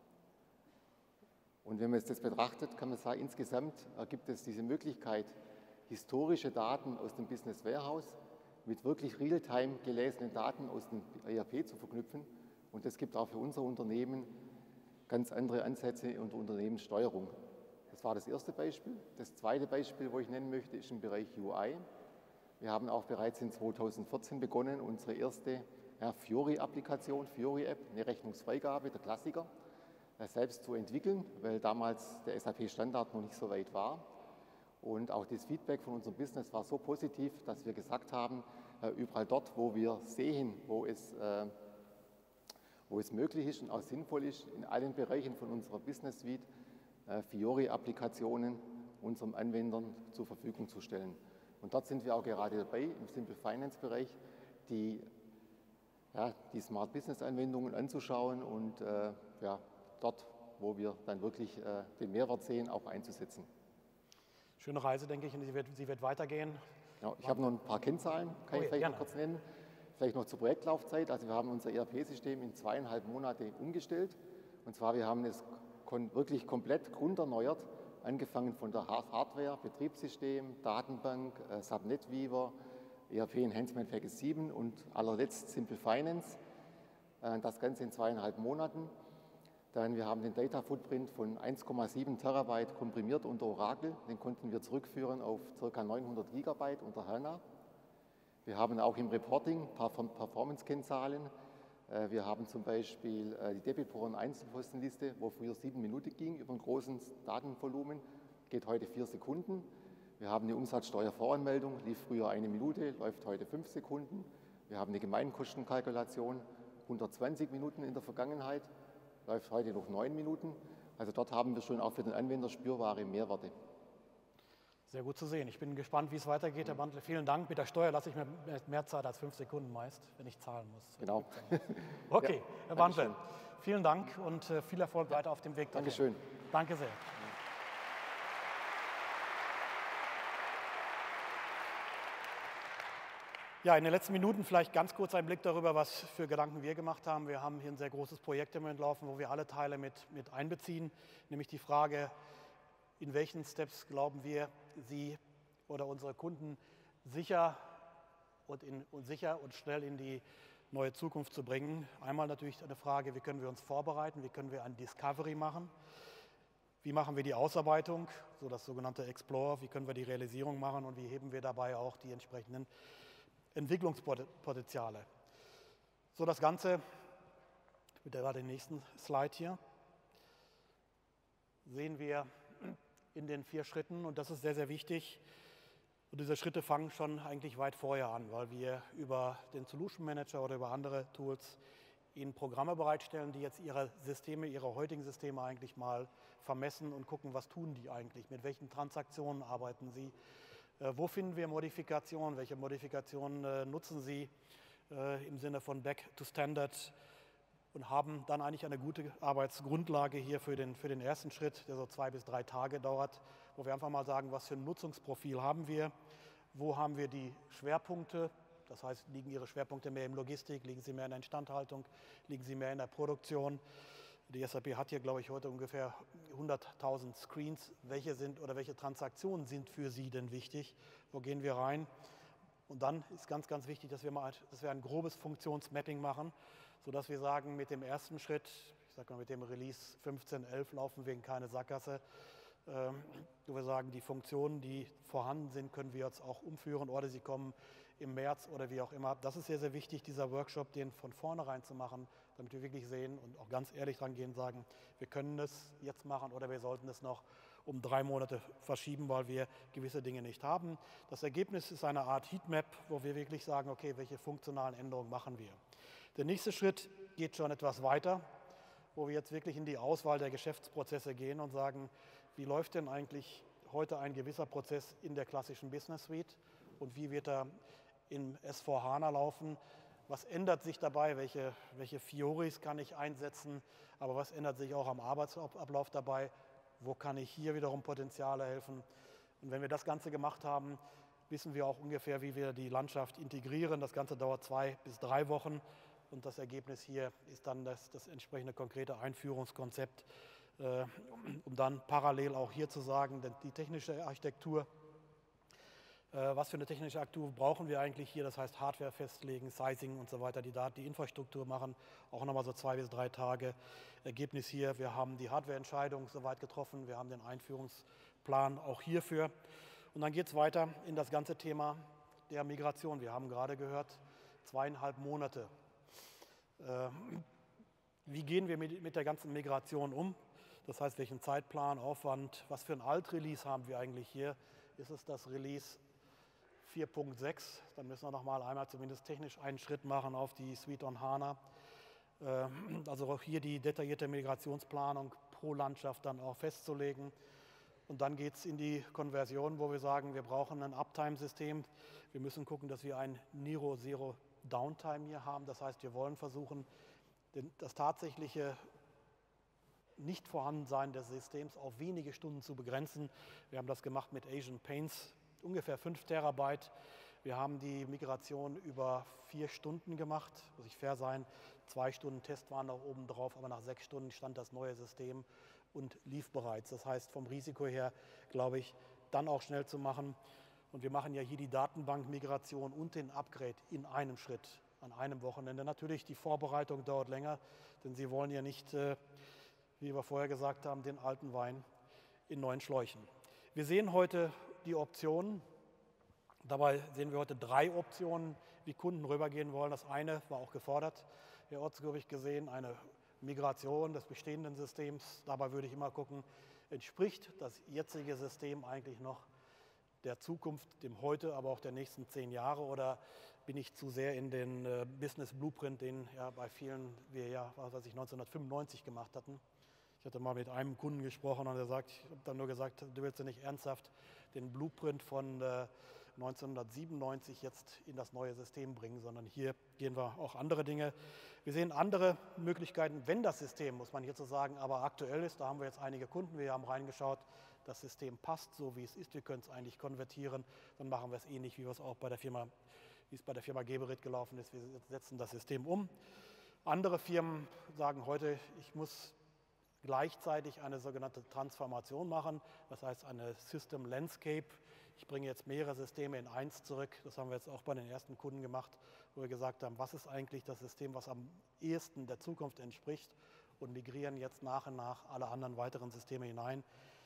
[SPEAKER 6] Und wenn man jetzt das betrachtet, kann man sagen, insgesamt ergibt es diese Möglichkeit, historische Daten aus dem Business Warehouse mit wirklich Realtime gelesenen Daten aus dem E R P zu verknüpfen. Und das gibt auch für unser Unternehmen ganz andere Ansätze und Unternehmenssteuerung. Das war das erste Beispiel. Das zweite Beispiel, wo ich nennen möchte, ist im Bereich U I. Wir haben auch bereits in zweitausendvierzehn begonnen, unsere erste ja, Fiori-Applikation, Fiori-App, eine Rechnungsfreigabe, der Klassiker, selbst zu entwickeln, weil damals der S A P-Standard noch nicht so weit war. Und auch das Feedback von unserem Business war so positiv, dass wir gesagt haben, überall dort, wo wir sehen, wo es, äh, wo es möglich ist und auch sinnvoll ist, in allen Bereichen von unserer Business Suite äh, Fiori-Applikationen unseren Anwendern zur Verfügung zu stellen. Und dort sind wir auch gerade dabei, im Simple Finance-Bereich, die, ja, die Smart Business-Anwendungen anzuschauen und äh, ja, dort, wo wir dann wirklich äh, den Mehrwert sehen, auch einzusetzen.
[SPEAKER 2] Schöne Reise, denke ich, und sie wird, sie wird weitergehen.
[SPEAKER 6] Genau, ich habe noch ein paar Kennzahlen, kann
[SPEAKER 2] oh,
[SPEAKER 6] ich vielleicht
[SPEAKER 2] gerne.
[SPEAKER 6] noch kurz nennen. Vielleicht noch zur Projektlaufzeit. Also wir haben unser E R P-System in zweieinhalb Monate umgestellt. Und zwar, wir haben es wirklich komplett grunderneuert, angefangen von der Hardware, Betriebssystem, Datenbank, äh, Subnet-Weaver, E R P Enhancement Package sieben und allerletzt Simple Finance. Äh, das Ganze in zweieinhalb Monaten. Dann, wir haben den Data Footprint von eins Komma sieben Terabyte komprimiert unter Oracle. Den konnten wir zurückführen auf ca. neunhundert Gigabyte unter HANA. Wir haben auch im Reporting ein paar Performance-Kennzahlen. Wir haben zum Beispiel die Debitoren-Einzelpostenliste, wo früher sieben Minuten ging über ein großes Datenvolumen, geht heute vier Sekunden. Wir haben eine Umsatzsteuervoranmeldung, lief früher eine Minute, läuft heute fünf Sekunden. Wir haben eine Gemeinkostenkalkulation, hundertzwanzig Minuten in der Vergangenheit, läuft heute noch neun Minuten. Also dort haben wir schon auch für den Anwender spürbare Mehrwerte.
[SPEAKER 2] Sehr gut zu sehen. Ich bin gespannt, wie es weitergeht, Herr Bandle. Vielen Dank. Mit der Steuer lasse ich mir mehr Zeit als fünf Sekunden meist, wenn ich zahlen muss.
[SPEAKER 6] Genau.
[SPEAKER 2] Okay,
[SPEAKER 6] ja,
[SPEAKER 2] Herr Bandle, vielen Dank und viel Erfolg weiter auf dem Weg dahin.
[SPEAKER 6] Dankeschön.
[SPEAKER 2] Danke sehr. Ja, in den letzten Minuten vielleicht ganz kurz ein Blick darüber, was für Gedanken wir gemacht haben. Wir haben hier ein sehr großes Projekt im Moment laufen, wo wir alle Teile mit, mit einbeziehen, nämlich die Frage, in welchen Steps glauben wir, Sie oder unsere Kunden sicher und, in, und sicher und schnell in die neue Zukunft zu bringen. Einmal natürlich eine Frage, wie können wir uns vorbereiten, wie können wir ein Discovery machen, wie machen wir die Ausarbeitung, so das sogenannte Explore, wie können wir die Realisierung machen und wie heben wir dabei auch die entsprechenden Entwicklungspotenziale. So, das Ganze, mit der den nächsten Slide hier, sehen wir in den vier Schritten und das ist sehr, sehr wichtig. Und diese Schritte fangen schon eigentlich weit vorher an, weil wir über den Solution Manager oder über andere Tools Ihnen Programme bereitstellen, die jetzt Ihre Systeme, Ihre heutigen Systeme eigentlich mal vermessen und gucken, was tun die eigentlich, mit welchen Transaktionen arbeiten sie. Wo finden wir Modifikationen? Welche Modifikationen äh, nutzen Sie äh, im Sinne von Back to Standard und haben dann eigentlich eine gute Arbeitsgrundlage hier für den, für den ersten Schritt, der so zwei bis drei Tage dauert, wo wir einfach mal sagen, was für ein Nutzungsprofil haben wir, wo haben wir die Schwerpunkte, das heißt, liegen Ihre Schwerpunkte mehr in Logistik, liegen sie mehr in der Instandhaltung, liegen sie mehr in der Produktion. Die S A P hat hier, glaube ich, heute ungefähr hunderttausend Screens. Welche sind oder welche Transaktionen sind für Sie denn wichtig? Wo gehen wir rein? Und dann ist ganz, ganz wichtig, dass wir, mal, dass wir ein grobes Funktionsmapping machen, sodass wir sagen, mit dem ersten Schritt, ich sage mal mit dem Release fünfzehn elf laufen wir in keine Sackgasse, ähm, wo wir sagen, die Funktionen, die vorhanden sind, können wir jetzt auch umführen oder sie kommen im März oder wie auch immer. Das ist sehr, sehr wichtig, dieser Workshop, den von vornherein zu machen, damit wir wirklich sehen und auch ganz ehrlich dran gehen und sagen, wir können es jetzt machen oder wir sollten es noch um drei Monate verschieben, weil wir gewisse Dinge nicht haben. Das Ergebnis ist eine Art Heatmap, wo wir wirklich sagen, okay, welche funktionalen Änderungen machen wir. Der nächste Schritt geht schon etwas weiter, wo wir jetzt wirklich in die Auswahl der Geschäftsprozesse gehen und sagen, wie läuft denn eigentlich heute ein gewisser Prozess in der klassischen Business Suite und wie wird er in S vier HANA laufen? Was ändert sich dabei? Welche, welche Fioris kann ich einsetzen? Aber was ändert sich auch am Arbeitsablauf dabei? Wo kann ich hier wiederum Potenziale helfen? Und wenn wir das Ganze gemacht haben, wissen wir auch ungefähr, wie wir die Landschaft integrieren. Das Ganze dauert zwei bis drei Wochen. Und das Ergebnis hier ist dann das, das entsprechende konkrete Einführungskonzept, äh, um dann parallel auch hier zu sagen, denn die technische Architektur, äh, was für eine technische Architektur brauchen wir eigentlich hier, das heißt Hardware festlegen, Sizing und so weiter, die Daten, die Infrastruktur machen, auch nochmal so zwei bis drei Tage. Ergebnis hier, wir haben die Hardwareentscheidung soweit getroffen, wir haben den Einführungsplan auch hierfür. Und dann geht es weiter in das ganze Thema der Migration. Wir haben gerade gehört, zweieinhalb Monate. Wie gehen wir mit der ganzen Migration um? Das heißt, welchen Zeitplan, Aufwand, was für ein Alt-Release haben wir eigentlich hier? Ist es das Release vier Punkt sechs? Dann müssen wir noch mal einmal zumindest technisch einen Schritt machen auf die Suite on HANA. Also auch hier die detaillierte Migrationsplanung pro Landschaft dann auch festzulegen. Und dann geht es in die Konversion, wo wir sagen, wir brauchen ein Uptime-System. Wir müssen gucken, dass wir ein Nero Zero Downtime hier haben. Das heißt, wir wollen versuchen, das tatsächliche Nicht-Vorhandensein des Systems auf wenige Stunden zu begrenzen. Wir haben das gemacht mit Asian Paints, ungefähr fünf Terabyte. Wir haben die Migration über vier Stunden gemacht, muss ich fair sein. Zwei Stunden Test waren noch oben drauf, aber nach sechs Stunden stand das neue System und lief bereits. Das heißt, vom Risiko her, glaube ich, dann auch schnell zu machen. Und wir machen ja hier die Datenbankmigration und den Upgrade in einem Schritt, an einem Wochenende. Natürlich, die Vorbereitung dauert länger, denn Sie wollen ja nicht, äh, wie wir vorher gesagt haben, den alten Wein in neuen Schläuchen. Wir sehen heute die Optionen. Dabei sehen wir heute drei Optionen, wie Kunden rübergehen wollen. Das eine war auch gefordert, Herr Ortsgericht gesehen, eine Migration des bestehenden Systems. Dabei würde ich immer gucken, entspricht das jetzige System eigentlich noch der Zukunft, dem Heute, aber auch der nächsten zehn Jahre, oder bin ich zu sehr in den äh, Business Blueprint, den ja bei vielen wir ja, was weiß ich, neunzehnhundertfünfundneunzig gemacht hatten. Ich hatte mal mit einem Kunden gesprochen und er sagt, ich habe dann nur gesagt, du willst ja nicht ernsthaft den Blueprint von äh, neunzehnhundertsiebenundneunzig jetzt in das neue System bringen, sondern hier gehen wir auch andere Dinge. Wir sehen andere Möglichkeiten, wenn das System, muss man hierzu sagen, aber aktuell ist. Da haben wir jetzt einige Kunden, wir haben reingeschaut, das System passt so, wie es ist, wir können es eigentlich konvertieren, dann machen wir es ähnlich, wie wir es auch bei der Firma, wie es bei der Firma Geberit gelaufen ist, wir setzen das System um. Andere Firmen sagen heute, ich muss gleichzeitig eine sogenannte Transformation machen, das heißt eine System Landscape. Ich bringe jetzt mehrere Systeme in eins zurück. Das haben wir jetzt auch bei den ersten Kunden gemacht, wo wir gesagt haben, was ist eigentlich das System, was am ehesten der Zukunft entspricht, und migrieren jetzt nach und nach alle anderen weiteren Systeme hinein.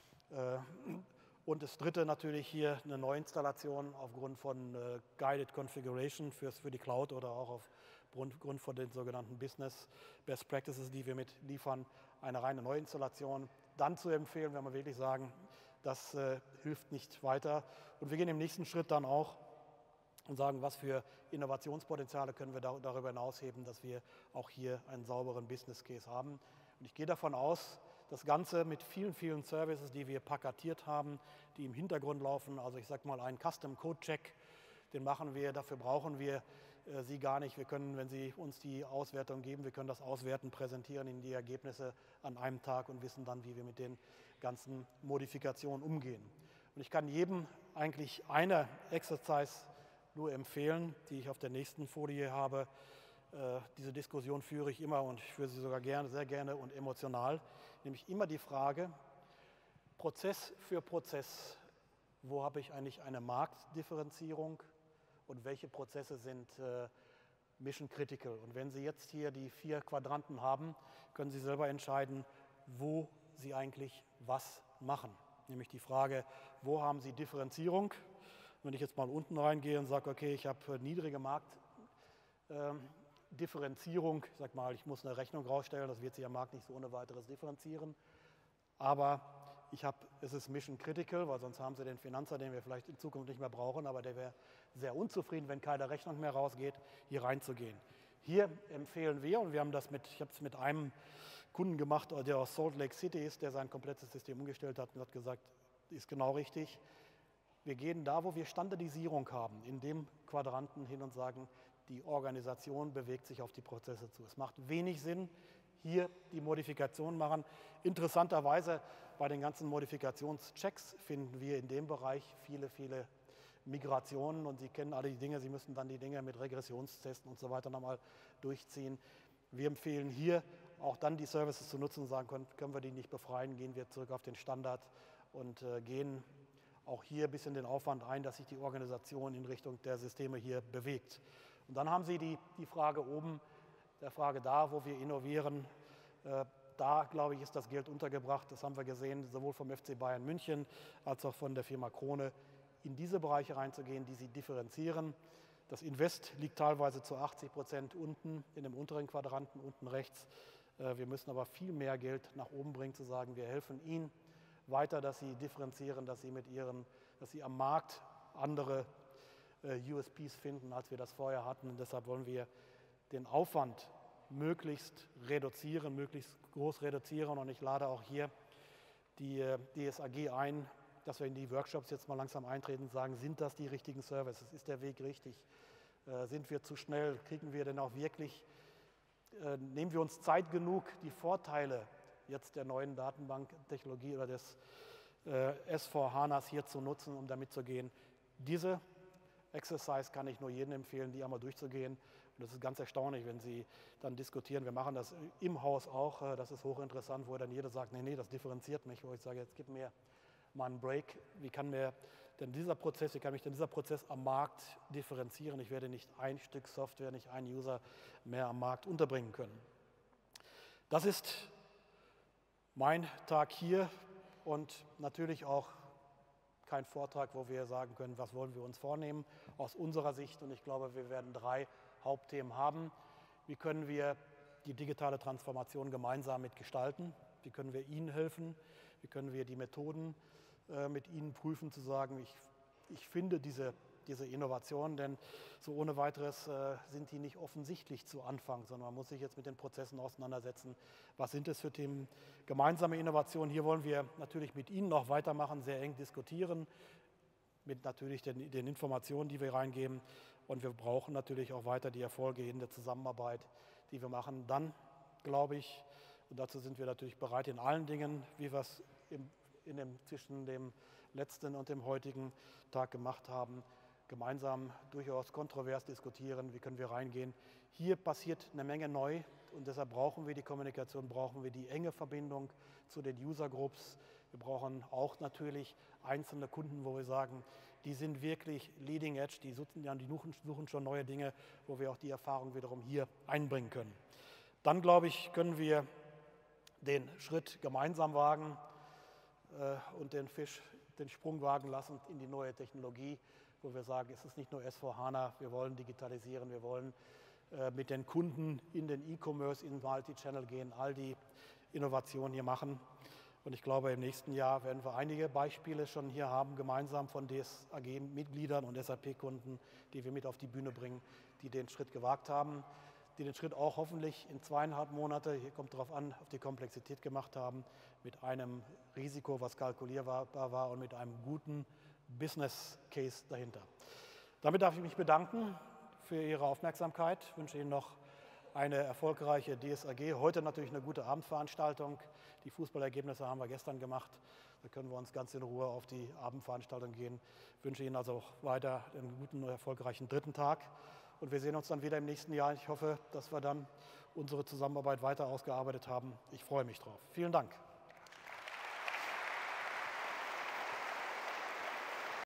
[SPEAKER 2] Und das dritte natürlich hier eine Neuinstallation aufgrund von Guided Configuration fürs, für die Cloud oder auch aufgrund von den sogenannten Business Best Practices, die wir mit liefern, eine reine Neuinstallation. Dann zu empfehlen, wenn wir wirklich sagen, das äh, hilft nicht weiter. Und wir gehen im nächsten Schritt dann auch und sagen, was für Innovationspotenziale können wir da, darüber hinaus heben, dass wir auch hier einen sauberen Business Case haben. Und ich gehe davon aus, das Ganze mit vielen, vielen Services, die wir paketiert haben, die im Hintergrund laufen, also ich sage mal einen Custom Code Check, den machen wir, dafür brauchen wir äh, Sie gar nicht. Wir können, wenn Sie uns die Auswertung geben, wir können das auswerten, präsentieren Ihnen die Ergebnisse an einem Tag und wissen dann, wie wir mit den ganzen Modifikationen umgehen. Und ich kann jedem eigentlich eine Exercise nur empfehlen, die ich auf der nächsten Folie habe. Äh, diese Diskussion führe ich immer und ich führe sie sogar gerne, sehr gerne und emotional, nämlich immer die Frage, Prozess für Prozess, wo habe ich eigentlich eine Marktdifferenzierung und welche Prozesse sind äh, mission critical. Und wenn Sie jetzt hier die vier Quadranten haben, können Sie selber entscheiden, wo Sie eigentlich was machen. Nämlich die Frage, wo haben Sie Differenzierung? Wenn ich jetzt mal unten reingehe und sage, okay, ich habe niedrige Markt, äh, Differenzierung, ich sag mal, ich muss eine Rechnung rausstellen, das wird sich am Markt nicht so ohne weiteres differenzieren, aber ich habe, es ist mission critical, weil sonst haben Sie den Finanzer, den wir vielleicht in Zukunft nicht mehr brauchen, aber der wäre sehr unzufrieden, wenn keine Rechnung mehr rausgeht, hier reinzugehen. Hier empfehlen wir, und wir haben das mit, ich habe es mit einem Kunden gemacht, der aus Salt Lake City ist, der sein komplettes System umgestellt hat und hat gesagt, ist genau richtig. Wir gehen da, wo wir Standardisierung haben, in dem Quadranten hin und sagen, die Organisation bewegt sich auf die Prozesse zu. Es macht wenig Sinn, hier die Modifikationen machen. Interessanterweise bei den ganzen Modifikationschecks finden wir in dem Bereich viele, viele Migrationen und Sie kennen alle die Dinge, Sie müssen dann die Dinge mit Regressionstesten und so weiter nochmal durchziehen. Wir empfehlen hier auch dann die Services zu nutzen und sagen können, können wir die nicht befreien, gehen wir zurück auf den Standard und äh, gehen auch hier ein bisschen den Aufwand ein, dass sich die Organisation in Richtung der Systeme hier bewegt. Und dann haben Sie die, die Frage oben, der Frage da, wo wir innovieren. Äh, da, glaube ich, ist das Geld untergebracht. Das haben wir gesehen, sowohl vom F C Bayern München als auch von der Firma Krone, in diese Bereiche reinzugehen, die sie differenzieren. Das Invest liegt teilweise zu achtzig Prozent unten, in dem unteren Quadranten, unten rechts. Äh, wir müssen aber viel mehr Geld nach oben bringen, zu sagen, wir helfen Ihnen weiter, dass Sie differenzieren, dass Sie mit Ihren, dass Sie am Markt andere äh, U S Ps finden, als wir das vorher hatten. Und deshalb wollen wir den Aufwand möglichst reduzieren, möglichst groß reduzieren. Und ich lade auch hier die äh, D S A G ein, dass wir in die Workshops jetzt mal langsam eintreten und sagen, sind das die richtigen Services? Ist der Weg richtig? Äh, sind wir zu schnell? Kriegen wir denn auch wirklich, äh, nehmen wir uns Zeit genug, die Vorteile jetzt der neuen Datenbanktechnologie oder des äh, S vier HANAs hier zu nutzen, um damit zu gehen? Diese Exercise kann ich nur jedem empfehlen, die einmal durchzugehen. Und das ist ganz erstaunlich, wenn Sie dann diskutieren. Wir machen das im Haus auch. Äh, das ist hochinteressant, wo dann jeder sagt, nee, nee, das differenziert mich. Wo ich sage, jetzt gib mir mal einen Break. Wie kann mir denn dieser Prozess, wie kann mich denn dieser Prozess am Markt differenzieren? Ich werde nicht ein Stück Software, nicht einen User mehr am Markt unterbringen können. Das ist mein Tag hier und natürlich auch kein Vortrag, wo wir sagen können, was wollen wir uns vornehmen aus unserer Sicht. Und ich glaube, wir werden drei Hauptthemen haben. Wie können wir die digitale Transformation gemeinsam mitgestalten? Wie können wir Ihnen helfen? Wie können wir die Methoden äh, mit Ihnen prüfen, zu sagen, ich, ich finde diese, diese Innovation, denn so ohne weiteres äh, sind die nicht offensichtlich zu Anfang, sondern man muss sich jetzt mit den Prozessen auseinandersetzen. Was sind es für Themen? Gemeinsame Innovation, hier wollen wir natürlich mit Ihnen noch weitermachen, sehr eng diskutieren, mit natürlich den, den Informationen, die wir reingeben. Und wir brauchen natürlich auch weiter die Erfolge in der Zusammenarbeit, die wir machen. Dann, glaube ich, und dazu sind wir natürlich bereit in allen Dingen, wie wir es im, in dem, zwischen dem letzten und dem heutigen Tag gemacht haben, gemeinsam durchaus kontrovers diskutieren, wie können wir reingehen. Hier passiert eine Menge neu und deshalb brauchen wir die Kommunikation, brauchen wir die enge Verbindung zu den User Groups. Wir brauchen auch natürlich einzelne Kunden, wo wir sagen, die sind wirklich leading edge, die suchen, die suchen schon neue Dinge, wo wir auch die Erfahrung wiederum hier einbringen können. Dann, glaube ich, können wir den Schritt gemeinsam wagen äh, und den Fisch, den Sprung wagen lassen in die neue Technologie, wo wir sagen, es ist nicht nur S vier HANA, wir wollen digitalisieren, wir wollen äh, mit den Kunden in den E-Commerce, in Multi-Channel gehen, all die Innovationen hier machen. Und ich glaube, im nächsten Jahr werden wir einige Beispiele schon hier haben, gemeinsam von D S A G-Mitgliedern und S A P-Kunden, die wir mit auf die Bühne bringen, die den Schritt gewagt haben, die den Schritt auch hoffentlich in zweieinhalb Monate, hier kommt darauf an, auf die Komplexität gemacht haben, mit einem Risiko, was kalkulierbar war und mit einem guten Business Case dahinter. Damit darf ich mich bedanken für Ihre Aufmerksamkeit. Ich wünsche Ihnen noch eine erfolgreiche D S A G. Heute natürlich eine gute Abendveranstaltung. Die Fußballergebnisse haben wir gestern gemacht. Da können wir uns ganz in Ruhe auf die Abendveranstaltung gehen. Ich wünsche Ihnen also auch weiter einen guten und erfolgreichen dritten Tag. Und wir sehen uns dann wieder im nächsten Jahr. Ich hoffe, dass wir dann unsere Zusammenarbeit weiter ausgearbeitet haben. Ich freue mich drauf. Vielen Dank.